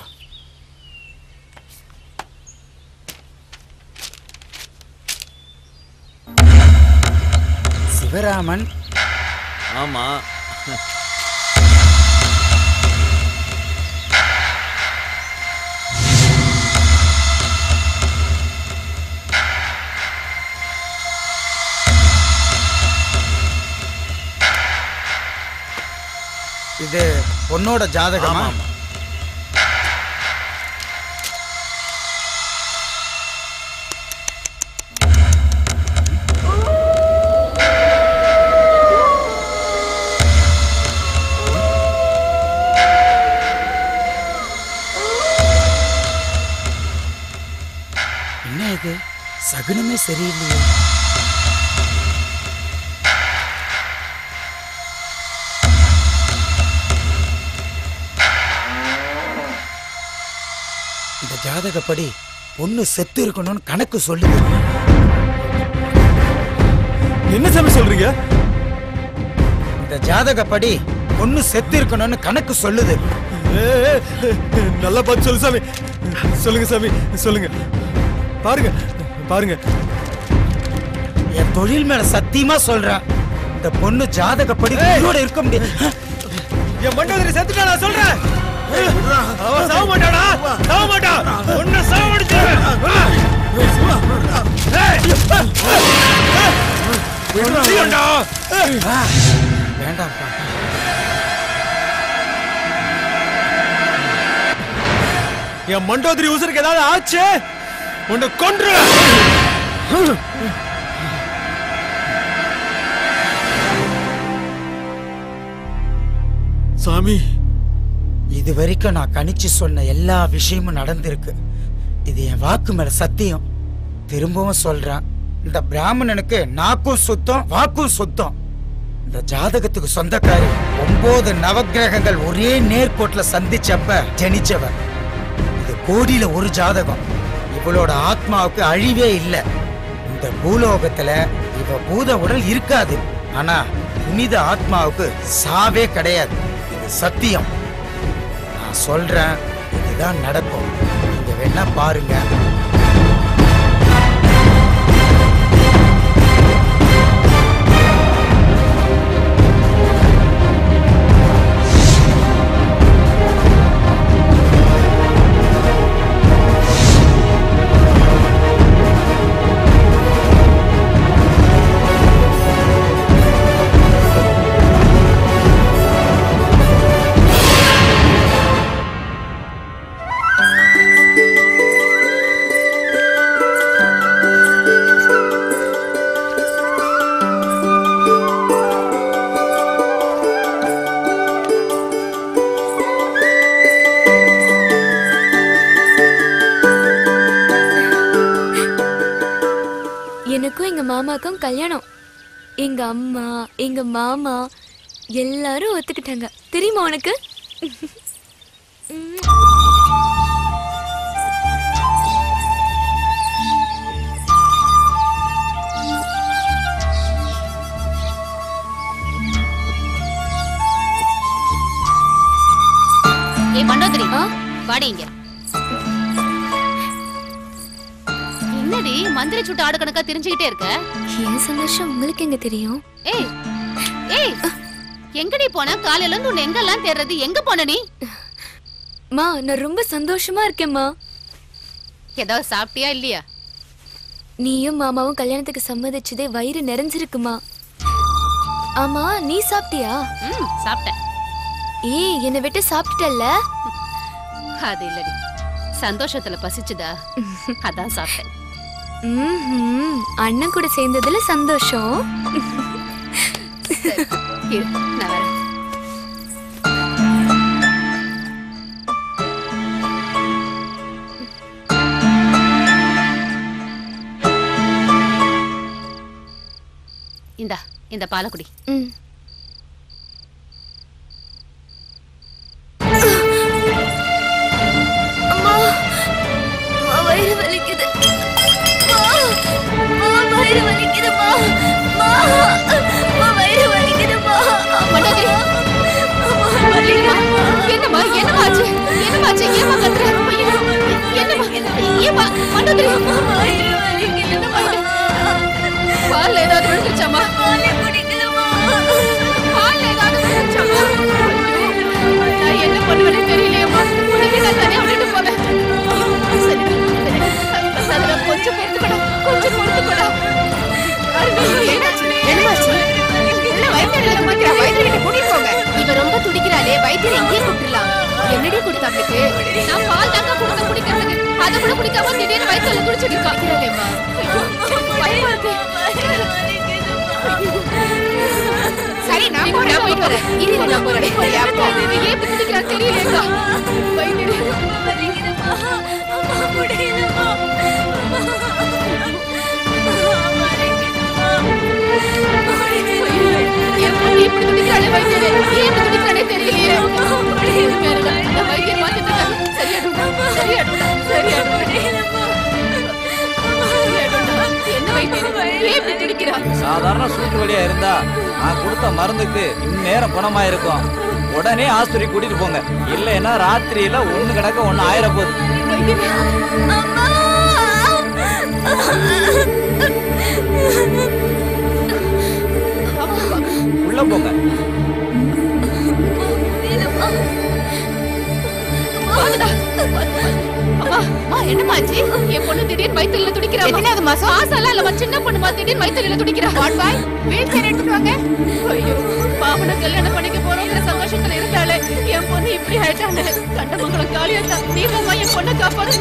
சிவராமன். ஆமா. இது பொண்ணோட ஜாதகமா? என்ன இது, சகுனமே சரியில்லையே. இந்த ஜாதகப்படி பொண்ணு செத்து இருக்கணும்னு கணக்கு சொல்லுது. என்ன சாமி சொல்றீங்க? இந்த ஜாதகப்படி பொண்ணு செத்து இருக்கணும்னு கணக்கு சொல்லுது. நல்லா பார்த்து சொல்லு சாமி. சொல்லுங்க சாமி, சொல்லுங்க. பாருங்க பாருங்க, என் தொழில் மேல சத்தியமா சொல்றேன், இந்த பொண்ணு ஜாதகப்படி உயிரோட இருக்க முடியாது. என் மண்டோதரி செத்துட்டா, நான் சொல்றேன். அவன் சாவ மாட்டாடா, சாவ மாட்டா. ஒண்ணு சாவடிச்சிருவேன். வேண்டாம். என் மண்டோதரி உசுருக்கு ஏதாவது ஆச்சு, உன்னை கொன்று. சாமி, இது வரைக்கும் நான் கணிச்சு சொன்ன எல்லா விஷயமும் நடந்திருக்கு. இது என் வாக்கு மேல சத்தியம். திரும்பவும் சொல்றேன், இந்த பிராமணனுக்கு நாக்கும் சுத்தம், வாக்கும் சுத்தம். இந்த ஜாதகத்துக்கு சொந்தக்காரி ஒன்பது நவக்கிரகங்கள் ஒரே நேர்கோட்டுல சந்திச்சப்ப ஜனிச்சவன். இது கோடியில ஒரு ஜாதகம். இவளோட ஆத்மாவுக்கு அழிவே இல்லை. இந்த பூலோகத்துல இவ பூத உடல் இருக்காது, ஆனா புனித ஆத்மாவுக்கு சாவே கிடையாது. இது சத்தியம். நான் சொல்றேன், இதுதான் நடக்கும். நீங்க வேணா பாருங்க. எனக்கும் எங்க மாமாக்கும் கல்யாணம். எங்க அம்மா, எங்க மாமா எல்லாரும் ஒத்துக்கிட்டாங்க. தெரியுமா உனக்கு? ஏய் மண்டோதரி, வாடி இங்க. கோழி சுட்டு ஆடு கணக்கா தெரிஞ்சுக்கிட்டே இருக்க? என் சந்தோஷம் உங்களுக்கு எங்க தெரியும்? ஏய் ஏய் எங்கடி போன? காலையில இருந்து உன்னை எங்கெல்லாம் தேடுறது? எங்க போன நீ? மா நான் ரொம்ப சந்தோஷமா இருக்கேம்மா. ஏதாவது சாப்பிட்டியா இல்லையா? நீயும் மாமாவும் கல்யாணத்துக்கு சம்மதிச்சதே வயிறு நிறைஞ்சிருக்குமா. ஆமா நீ சாப்பிட்டியா? ம் சாப்பிட்டேன். ஏய் என்னை விட்டு சாப்பிட்டல்ல? அது இல்லடி, சந்தோஷத்துல பசிச்சுதா அதான் சாப்பிட்டேன். ம்ஹும். அண்ணன் கூட சேர்ந்ததுல சந்தோஷம். இரு, நான் வரேன். இந்தா இந்த பாலக்குடி. ம். அம்மா அம்மா வயிறு வலிக்குது. அம்மா வயிறு வலிக்குதுமா. அம்மா அம்மா வயிறு வலிக்குதுமா. மண்டோதரி என்னம்மா என்னம்மா ஆச்சு? என்னம்மா ஆச்சு? ஏம்மா கத்துற? ஐயோ என்னம்மா ஏம்மா மண்டோதரி வயிறு வலிக்குதுமா. பால் ஏதாவது விழுந்துச்சாமா? பால் குடிக்கலமா. பால் ஏதாவது விழுந்துச்சாமா? நான் என்ன பண்ணுவேன்னு தெரியலையேம்மா. உனக்கு நான் தனியா விட்டுட்டு போறேன். சரி அதுல கொஞ்சம் பொறுத்துக்கடா, கொஞ்சம் பொறுத்துக்கடா. என்னமாச்சு? உள்ள வைத்தியரை கூட்டிக்கிறா, வைத்தியரை கூட்டிட்டு போங்க. இவ ரொம்ப துடிக்கிறாளே, வைத்தியரை இங்கேயே கூப்பிட்டுலாம். என்னடி கொடுத்தாங்களுக்கு? நான் பால் தாங்க கொடுத்த குடிக்கிறதுக்கு. அதை கூட குடிக்காம திடீர்னு வயித்துல துடிச்சிட்டு இருக்கா. குடிக்கிறாளேம்மா. பயமா இருக்கு. சரி நான் போறேன், போயிட்டு வரேன். இரு நான் போறேன். போறியா? போ. ஏன் இப்படி குடிக்கிறா தெரியலையா? வைத்தியரே வலிக்குதுமா. அம்மா முடியலமா. எப்படி இப்படி துடிக்கிறாளே வைத்தியரே? ஏன் இப்படி துடிக்கிறானே தெரியலையே. இந்த வைத்தியர் பார்த்துட்டு இருக்காரு. சரியாடும் சரியாடும் சரியாடும். என்ன வைத்தியரே ஏன் இப்படி துடிக்கிறா? சாதாரண சூட்டு வழியா இருந்தா நான் கொடுத்த மருந்துக்கு இந்நேரம் குணமா இருக்கும். உடனே ஆஸ்பத்திரி கூட்டிட்டு போங்க. இல்லைன்னா ராத்திரியில ஒண்ணு கிடக்க ஒண்ணு ஆயிர போகுது. உள்ள போங்க. என்னமாச்சு? என் பொண்ணு திடீர்னு வயித்துல துடிக்கிறா. எத்தனாவது மாசம்? மாசம் இல்ல, சின்ன பொண்ணுமா திடீர்னு வயித்துல துடிக்கிறா. வாட் பாய் வீல் சேர் எடுத்துட்டு வாங்க. ஐயோ பாவனை கல்யாணம் பண்ணிக்க போறோங்கிற சந்தோஷத்துல இருந்தாலே என் பொண்ணு இப்படி ஆயிட்டாங்க. கண்டமங்கலம் காளியாத்தா நீங்க என் பொண்ணை காப்பாடு.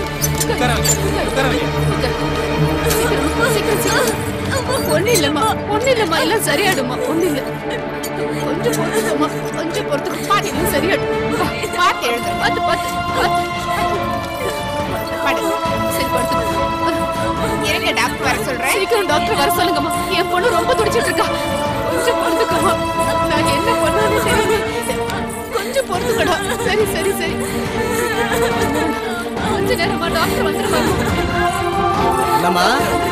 ஒண்ணு இல்லம்மா, ஒண்ணு இல்லம்மா, எல்லாம் சரியாடுமா. ஒண்ணு இல்ல, கொஞ்சம் பொறுத்துக்கம்மா, கொஞ்சம் பொறுத்துக்க. பாட்டு சரியாடும். பாட்டு எழுது. பாத்து பாத்து பாத்து பாடு. சரி படுத்து. இருங்க டாக்டர் வர சொல்றேன். சீக்கிரம் டாக்டர் வர சொல்லுங்கம்மா. என் பொண்ணு ரொம்ப துடிச்சிட்டு இருக்கா. கொஞ்சம் பொறுத்துக்கம்மா. நான் என்ன பண்ணாலும் தெரியல. கொஞ்சம் பொறுத்துக்கடா. சரி சரி சரி கொஞ்ச நேரமா டாக்டர் வந்துருவாங்க. என்னம்மா?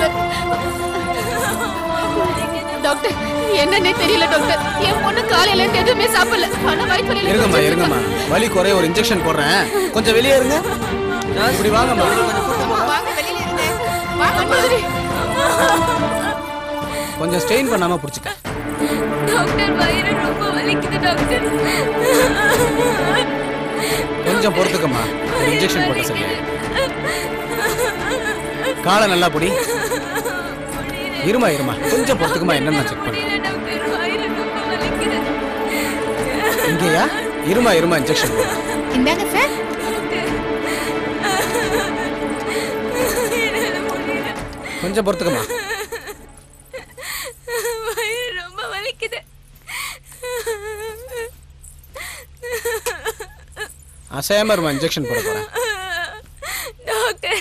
டாக்டர் என்னன்னே தெரியல டாக்டர். என் பொண்ணு காலையில இருந்து எதுவுமே சாப்பிடல. ஆனா வயித்துல இருங்கம்மா இருங்கம்மா, வலி குறைய ஒரு இன்ஜெக்ஷன் போடுறேன். கொஞ்சம் வெளியே இருங்க. இப்படி வாங்கம்மா. வாங்க வெளியில இருங்க. வாங்க. கொஞ்சம் ஸ்ட்ரெயின் பண்ணாம புடிச்சுக்க. டாக்டர் வயிறு ரொம்ப வலிக்குது டாக்டர். கொஞ்சம் பொறுத்துக்கம்மா, ஒரு இன்ஜெக்ஷன் போட்டு சரியா. காலை நல்லா புடி. இருமா இருமா, கொஞ்சம் பொறுத்துக்குமா, என்னன்னு செக் பண்ண. இங்கேயா? இருமா இருமா, இன்ஜெக்ஷன் போடு. இந்தாங்க சார். கொஞ்சம் பொறுத்துக்கம்மா. வயிறு ரொம்ப வலிக்குது. அசையாம இருமா, இன்ஜெக்ஷன் போட போறேன். டாக்டர்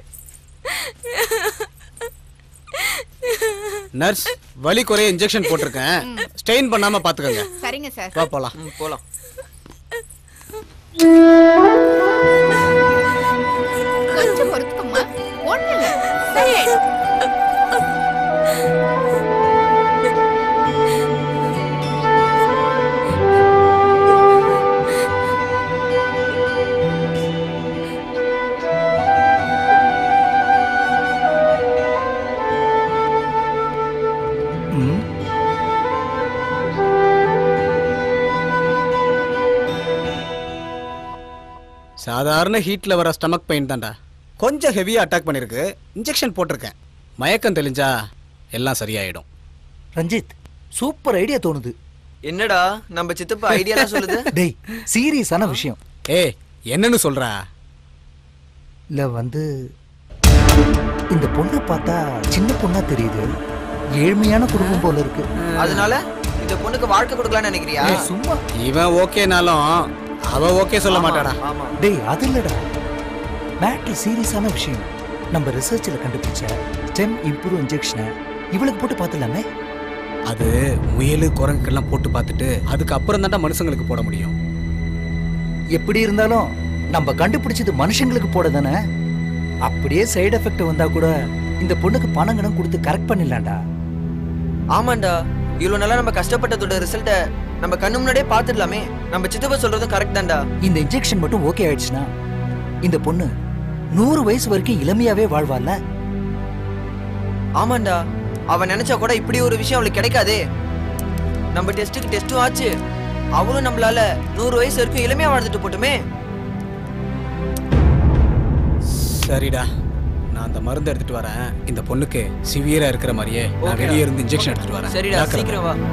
நர்ஸ், வலி குறைய இன்ஜெக்ஷன் போட்டிருக்கேன். ஸ்ட்ரெயின் பண்ணாம பாத்துக்கங்க. சரிங்க சார். வா போலாம். போலாம். கொஞ்சம் பொறுத்துக்கம்மா. ஒண்ணு இல்ல, சரியாயிடும். சாதாரண ஹீட்ல வர ஸ்டமக் பெயின் தான்டா. கொஞ்சம் ஹெவியா அட்டாக் பண்ணிருக்கு. இன்ஜெக்ஷன் போட்டிருக்கேன். மயக்கம் தெளிஞ்சா எல்லாம் சரியாயிடும். ரஞ்சித் சூப்பர் ஐடியா தோணுது. என்னடா நம்ம சித்தப்பா ஐடியாலாம் சொல்லுது? டேய் சீரியஸான விஷயம். ஏய் என்னன்னு சொல்றா? இல்ல வந்து இந்த பொண்ணை பார்த்தா சின்ன பொண்ணா தெரியுது. ஏழ்மையான குடும்பம் போல இருக்கு. அதனால இந்த பொண்ணுக்கு வாழ்க்கை கொடுக்கலாம்னு நினைக்கிறியா? சும்மா இவன் ஓகேனாலும் அவ ஓகே சொல்ல மாட்டாடா. டேய் அது இல்லடா, மேட்ரு சீரியஸான விஷயம். நம்ம ரிசர்ச்ல கண்டுபிடிச்ச ஸ்டெம் இம்ப்ரூவ் இன்ஜெக்ஷனை இவளுக்கு போட்டு பார்த்துலாமே. அது முயலு குரங்குக்கெல்லாம் போட்டு பார்த்துட்டு அதுக்கப்புறம் தான்டா மனுஷங்களுக்கு போட முடியும். எப்படி இருந்தாலும் நம்ம கண்டுபிடிச்சது மனுஷங்களுக்கு போட தானே. அப்படியே சைடு எஃபெக்ட் வந்தா கூட இந்த பொண்ணுக்கு பணம் கணம் கொடுத்து கரெக்ட் பண்ணிடலாம்டா. ஆமாண்டா, இவ்வளவு நாளா நம்ம கஷ்டப்பட்டதோட ரிசல்ட்ட நம்ம கண்ணு முன்னாடியே பார்த்துடலாமே. நம்ம சித்தப்பா சொல்றதும் கரெக்ட் தான்டா. இந்த இன்ஜெக்ஷன் மட்டும் ஓகே ஆயிடுச்சுன்னா இந்த பொண்ணு நூறு வயசு வரைக்கும் இளமையாவே வாழ்வாள்ல. ஆமாண்டா, அவன் நினைச்சா கூட இப்படி ஒரு விஷயம் அவளுக்கு கிடைக்காதே. நம்ம டெஸ்ட்டுக்கு டெஸ்ட்டும் ஆச்சு. அவளும் நம்மளால நூறு வயசு வரைக்கும் இளமையா வாழ்ந்துட்டு போட்டுமே. சரிடா, நான் அந்த மருந்து எடுத்துட்டு வரேன். இந்த பொண்ணுக்கு சிவியரா இருக்கிற மாதிரியே நான் வெளியே இருந்து இன்ஜெக்ஷன் எடுத்துட்டு வரேன். சரிடா, சீக்கிரம் வா.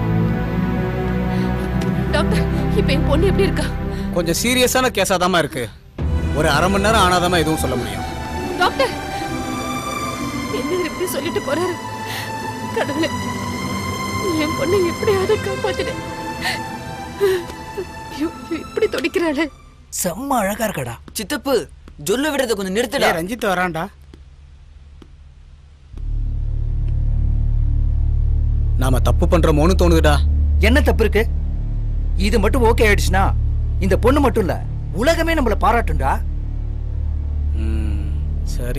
டாக்டர், இப்போ என் பொண்ணு எப்படி இருக்கா? கொஞ்சம் சீரியஸான கேஸா தாமா இருக்கு. ஒரு அரை மணி நேரம் ஆனாதாமா எதுவும் சொல்ல முடியும். டாக்டர், என்ன இப்படி சொல்லிட்டு போறாரு? கடவுளே, என் பொண்ணை எப்படியாவது காப்பாத்திடு. இப்படி துடிக்கிறாளே. செம்ம அழகா இருக்கடா. சித்தப்பு, ஜொல்லு விடுறத கொஞ்சம் நிறுத்துடா. ரஞ்சித் வரான்டா. நாம தப்பு பண்றோமோன்னு தோணுதுடா. என்ன தப்பு இருக்கு? இது மட்டும் ஓகே ஆயிடுச்சுன்னா இந்த பொண்ணு மட்டும் இல்ல, உலகமே நம்மள பாராட்டுண்டா. சரி,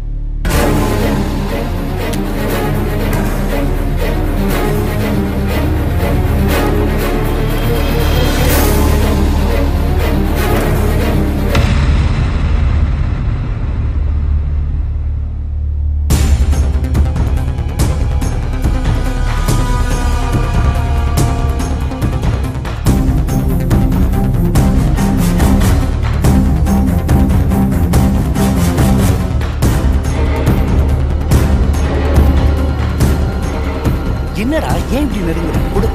என்னடா ஏன் இப்படி நெருங்குற? கொடு.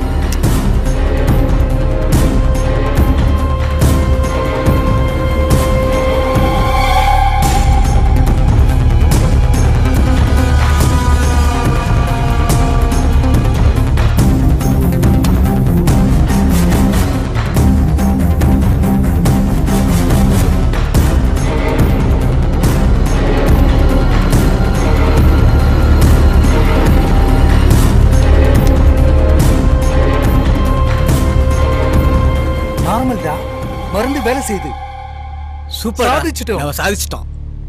மருந்து வேலை செய்து சூப்பர், சாதிச்சிட்டோம். நாம சாதிச்சிட்டோம்.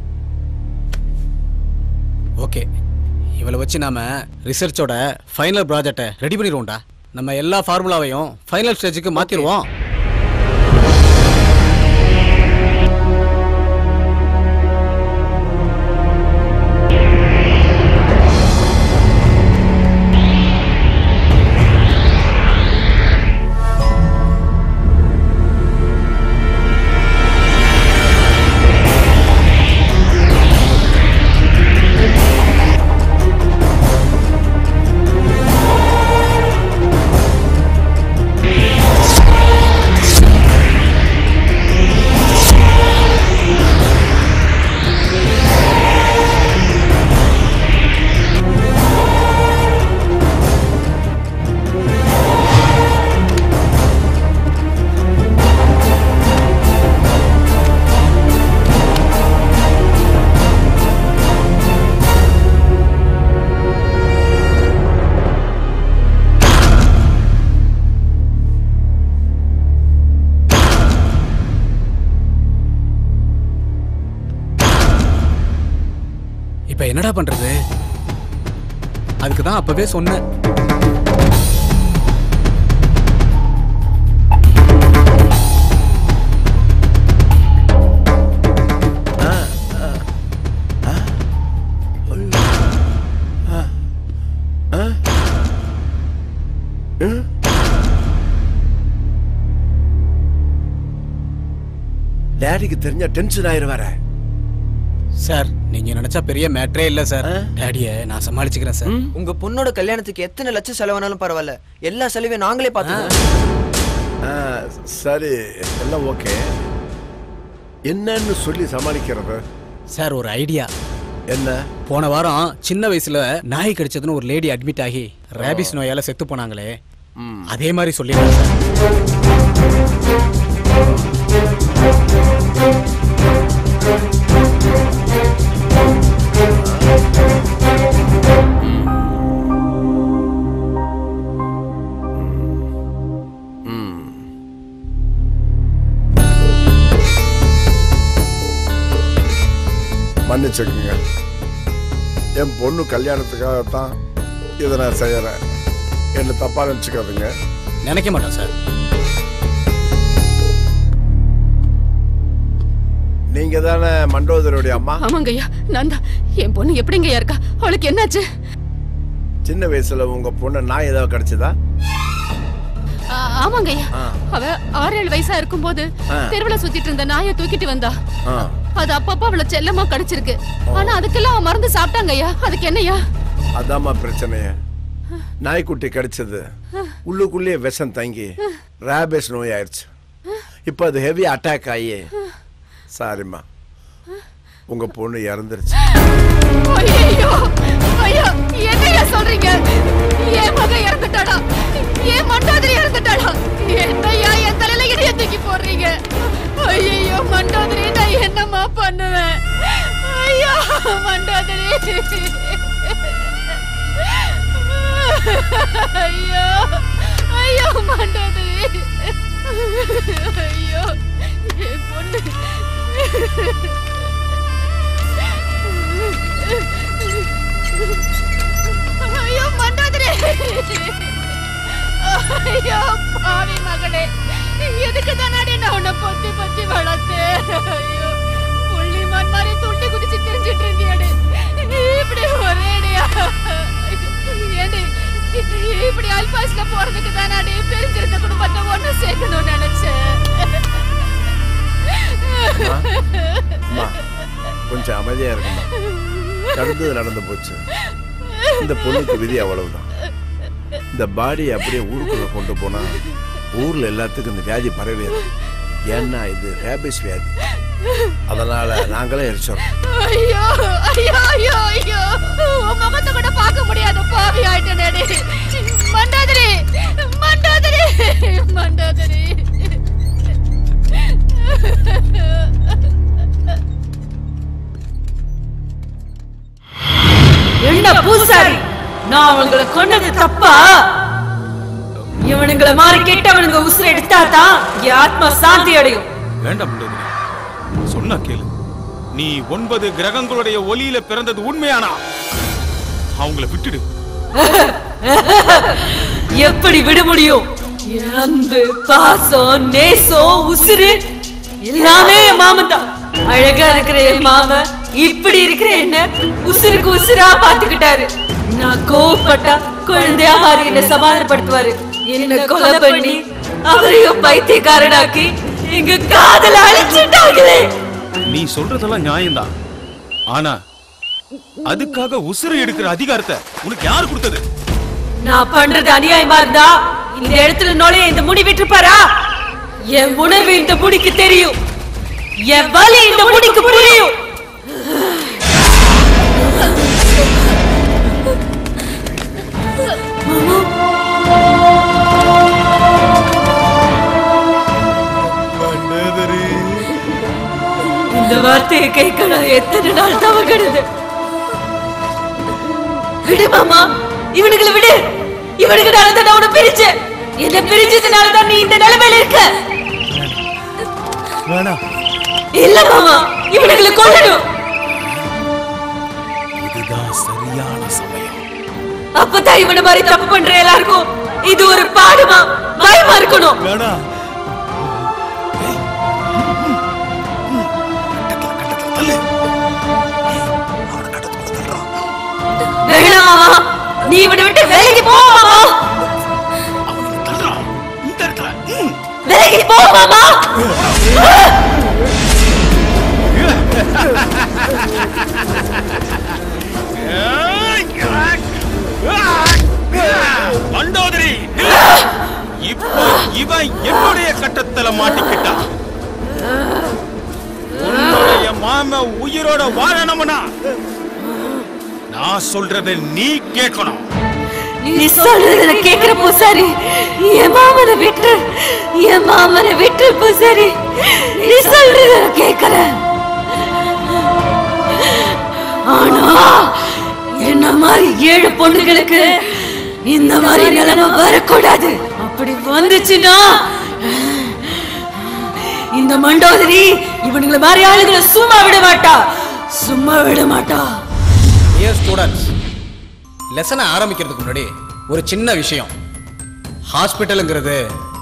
ஓகே, இவளை வச்சு நாம ரிசர்ச்சோட ஃபைனல் ப்ராஜெக்டை ரெடி பண்ணிடுவோம்டா. நம்ம எல்லா ஃபார்முலாவையும் ஃபைனல் ஸ்டேஜுக்கு மாத்திடுவோம். இப்ப என்னடா பண்றது? அதுக்கு தான் அப்பவே சொன்னேன். டேடிக்கு தெரிஞ்சா டென்ஷன் ஆயிருவாரு. சார் நீங்க நினைச்சா பெரிய மேட்டரே இல்ல சார். டாடிய நான் சமாளிச்சுக்கிறேன் சார். உங்க பொண்ணோட கல்யாணத்துக்கு எத்தனை லட்சம் செலவானாலும் பரவாயில்ல, எல்லா செலவையும் நாங்களே பார்த்துக்கிறோம். சரி எல்லாம் ஓகே. என்னன்னு சொல்லி சமாளிக்கிறது? சார் ஒரு ஐடியா. என்ன? போன வாரம் சின்ன வயசுல நாய் கடிச்சதுன்னு ஒரு லேடி அட்மிட் ஆகி ரேபிஸ் நோயால செத்து போனாங்களே, அதே மாதிரி சொல்லிடுறேன் மன்னிச்சுக்குங்க, என் பொண்ணு கல்யாணத்துக்காகத்தான் இதை நான் செய்யறேன். என்ன தப்பா நினைச்சுக்காதுங்க. நினைக்க மாட்டோம் சார். நீங்க தானே மண்டோதரோடைய அம்மா? ஆமாங்க ஐயா, நான் தான். என் பொண்ணு எப்படிங்க இருக்கா? அவளுக்கு என்னாச்சு? சின்ன வயசுல உங்க பொண்ணு நாய் ஏதாவது கிடைச்சதா? ஆமாங்க ஐயா, அவ ஆறு ஏழு வயசா இருக்கும் போது தெருவுல சுத்திட்டு இருந்த நாயை தூக்கிட்டு வந்தா. அது அப்பப்ப அவளை செல்லமா கடிச்சிருக்கு. ஆனா அதுக்கெல்லாம் அவன் மருந்து சாப்பிட்டாங்க ஐயா. அதுக்கு என்னையா? அதாம்மா பிரச்சனைய. நாய்க்குட்டி கடிச்சது உள்ளுக்குள்ளேயே விஷம் தங்கி ரேபிஸ் நோய் ஆயிடுச்சு. இப்ப அது ஹெவி அட்டாக் ஆகி, சாரிம்மா, உங்க பொண்ணு இறந்துருச்சு. ஐயோ ஐயா, என்னையா சொல்றீங்க? என் மகன் இறந்துட்டாடா? என் மண்டாதிரி இறந்துட்டாடா? என்னையா என் தலையில இடிய தூக்கி போடுறீங்க? ஐயோ மண்டாதிரி, நான் என்னம்மா பண்ணுவேன்? ஐயா மண்டாதிரி, ஐயோ ஐயோ மண்டாதிரி, ஐயோ என் பொண்ணு. ஐயோ மண்டாதிரி, ஐயோ பாவி மகளே, எதுக்கு தானே நான் உன்னை பொத்தி பொத்தி வளர்த்தேன்? ஐயோ புள்ளிமான் மாதிரி துண்டி குதிச்சு தெரிஞ்சிட்டு இருந்தியாடு, இப்படி ஒரேடியா ஏண்டி இப்படி அல்பாஸ்ல போறதுக்கு தானே பிரிஞ்சிருந்த குடும்பத்தை ஒண்ணு சேர்க்கணும்னு நினைச்சேன். கொஞ்சம் அமைதியா இருக்குமா, நடந்தது நடந்து போச்சு. இந்த பொண்ணுக்கு விதி அவ்வளவுதான். இந்த பாடியை அப்படியே ஊருக்குள்ள கொண்டு போனா ஊர்ல எல்லாத்துக்கும் இந்த வியாதி பரவேது. ஏன்னா இது ரேபிஸ் வியாதி. அதனால நாங்களே எரிச்சோம். ஐயோ ஐயோ ஐயோ ஐயோ, உன் முகத்தை கூட பார்க்க முடியாத பாவி ஆயிட்டேனே. மண்டாதிரி மண்டாதிரி மண்டாதிரி. என்ன பூசாரி, நான் அவங்களை கொன்னது தப்பா? இவனுங்களை மாதிரி கெட்டவனுங்க உசுர எடுத்தாதான் என் ஆத்மா சாந்தி அடையும். வேண்டாம் மண்டோதரி, சொன்னா கேளு. நீ ஒன்பது கிரகங்களுடைய ஒளியில பிறந்தது உண்மையானா அவங்கள விட்டுடு. எப்படி விட முடியும்? அன்பு, பாசம், நேசம், உசுறு எல்லாமே என் மாமன் தான். அழகா இருக்கிற என் மாமன் இப்படி இருக்கிற என்ன உசுருக்கு உசுரா பாத்துக்கிட்டாரு. நான் கோவப்பட்டா குழந்தையா மாறி என்ன சமாதானப்படுத்துவாரு. என்ன கொலை பண்ணி அவரையும் பைத்தியக்காரனாக்கி எங்க காதல அழிச்சிட்டாங்களே. நீ சொல்றதெல்லாம் நியாயம்தான். ஆனா அதுக்காக உசுறு எடுக்கிற அதிகாரத்தை உனக்கு யாரு கொடுத்தது? நான் பண்றது அநியாயமா இருந்தா இந்த இடத்துல நுழைய இந்த முடி விட்டுப்பாரா? என் உணர்வு இந்த முடிக்கு தெரியும், என் வலி இந்த முடிக்கு புரியும். இந்த வார்த்தையை கேட்க நான் எத்தனை நாள் தவறுகிறது. விடு மாமா, இவனுங்களை விடு. இவனுக்குனால தான் நான் உன்னை பிரிச்சேன். என்ன பிரிஞ்சதுனால தான் நீ இந்த நிலைமையில இருக்க. வேணாம். இல்ல மாமா, இவனுங்களை கொல்லணும். இதுதான் சரியான சமயம். அப்பதான் இவனை மாதிரி தப்பு பண்ற எல்லாருக்கும் இது ஒரு பாடுமா, பயமா இருக்கணும். வேணாம். வேணாம் மாமா, நீ இவனை விட்டு வேலைக்கு போ மாமா. வேலைக்கு போ மாமா. மண்டோதரி, இப்போ இவன் என்னுடைய கட்டத்துல மாட்டிக்கிட்டான். உன்னுடைய மாம உயிரோட வாழணும்னா நான் சொல்றதை நீ கேட்கணும். நீ சொல்றத கேக்குற பூசாரி, என் மாமனை விட்டு என் மாமனை விட்டு பூசாரி, நீ சொல்றத கேக்குற. ஆனா என்ன மாதிரி ஏழு பொண்ணுகளுக்கு இந்த மாதிரி நிலைமை வரக்கூடாது. அப்படி வந்துச்சுன்னா இந்த மண்டோதரி இவனுங்களை மாதிரி ஆளுகளை சும்மா விட மாட்டா, சும்மா விட மாட்டா. டியர் ஸ்டூடெண்ட்ஸ், லெசனை ஆரம்பிக்கிறதுக்கு முன்னாடி ஒரு சின்ன விஷயம். ஹாஸ்பிட்டலுங்கிறது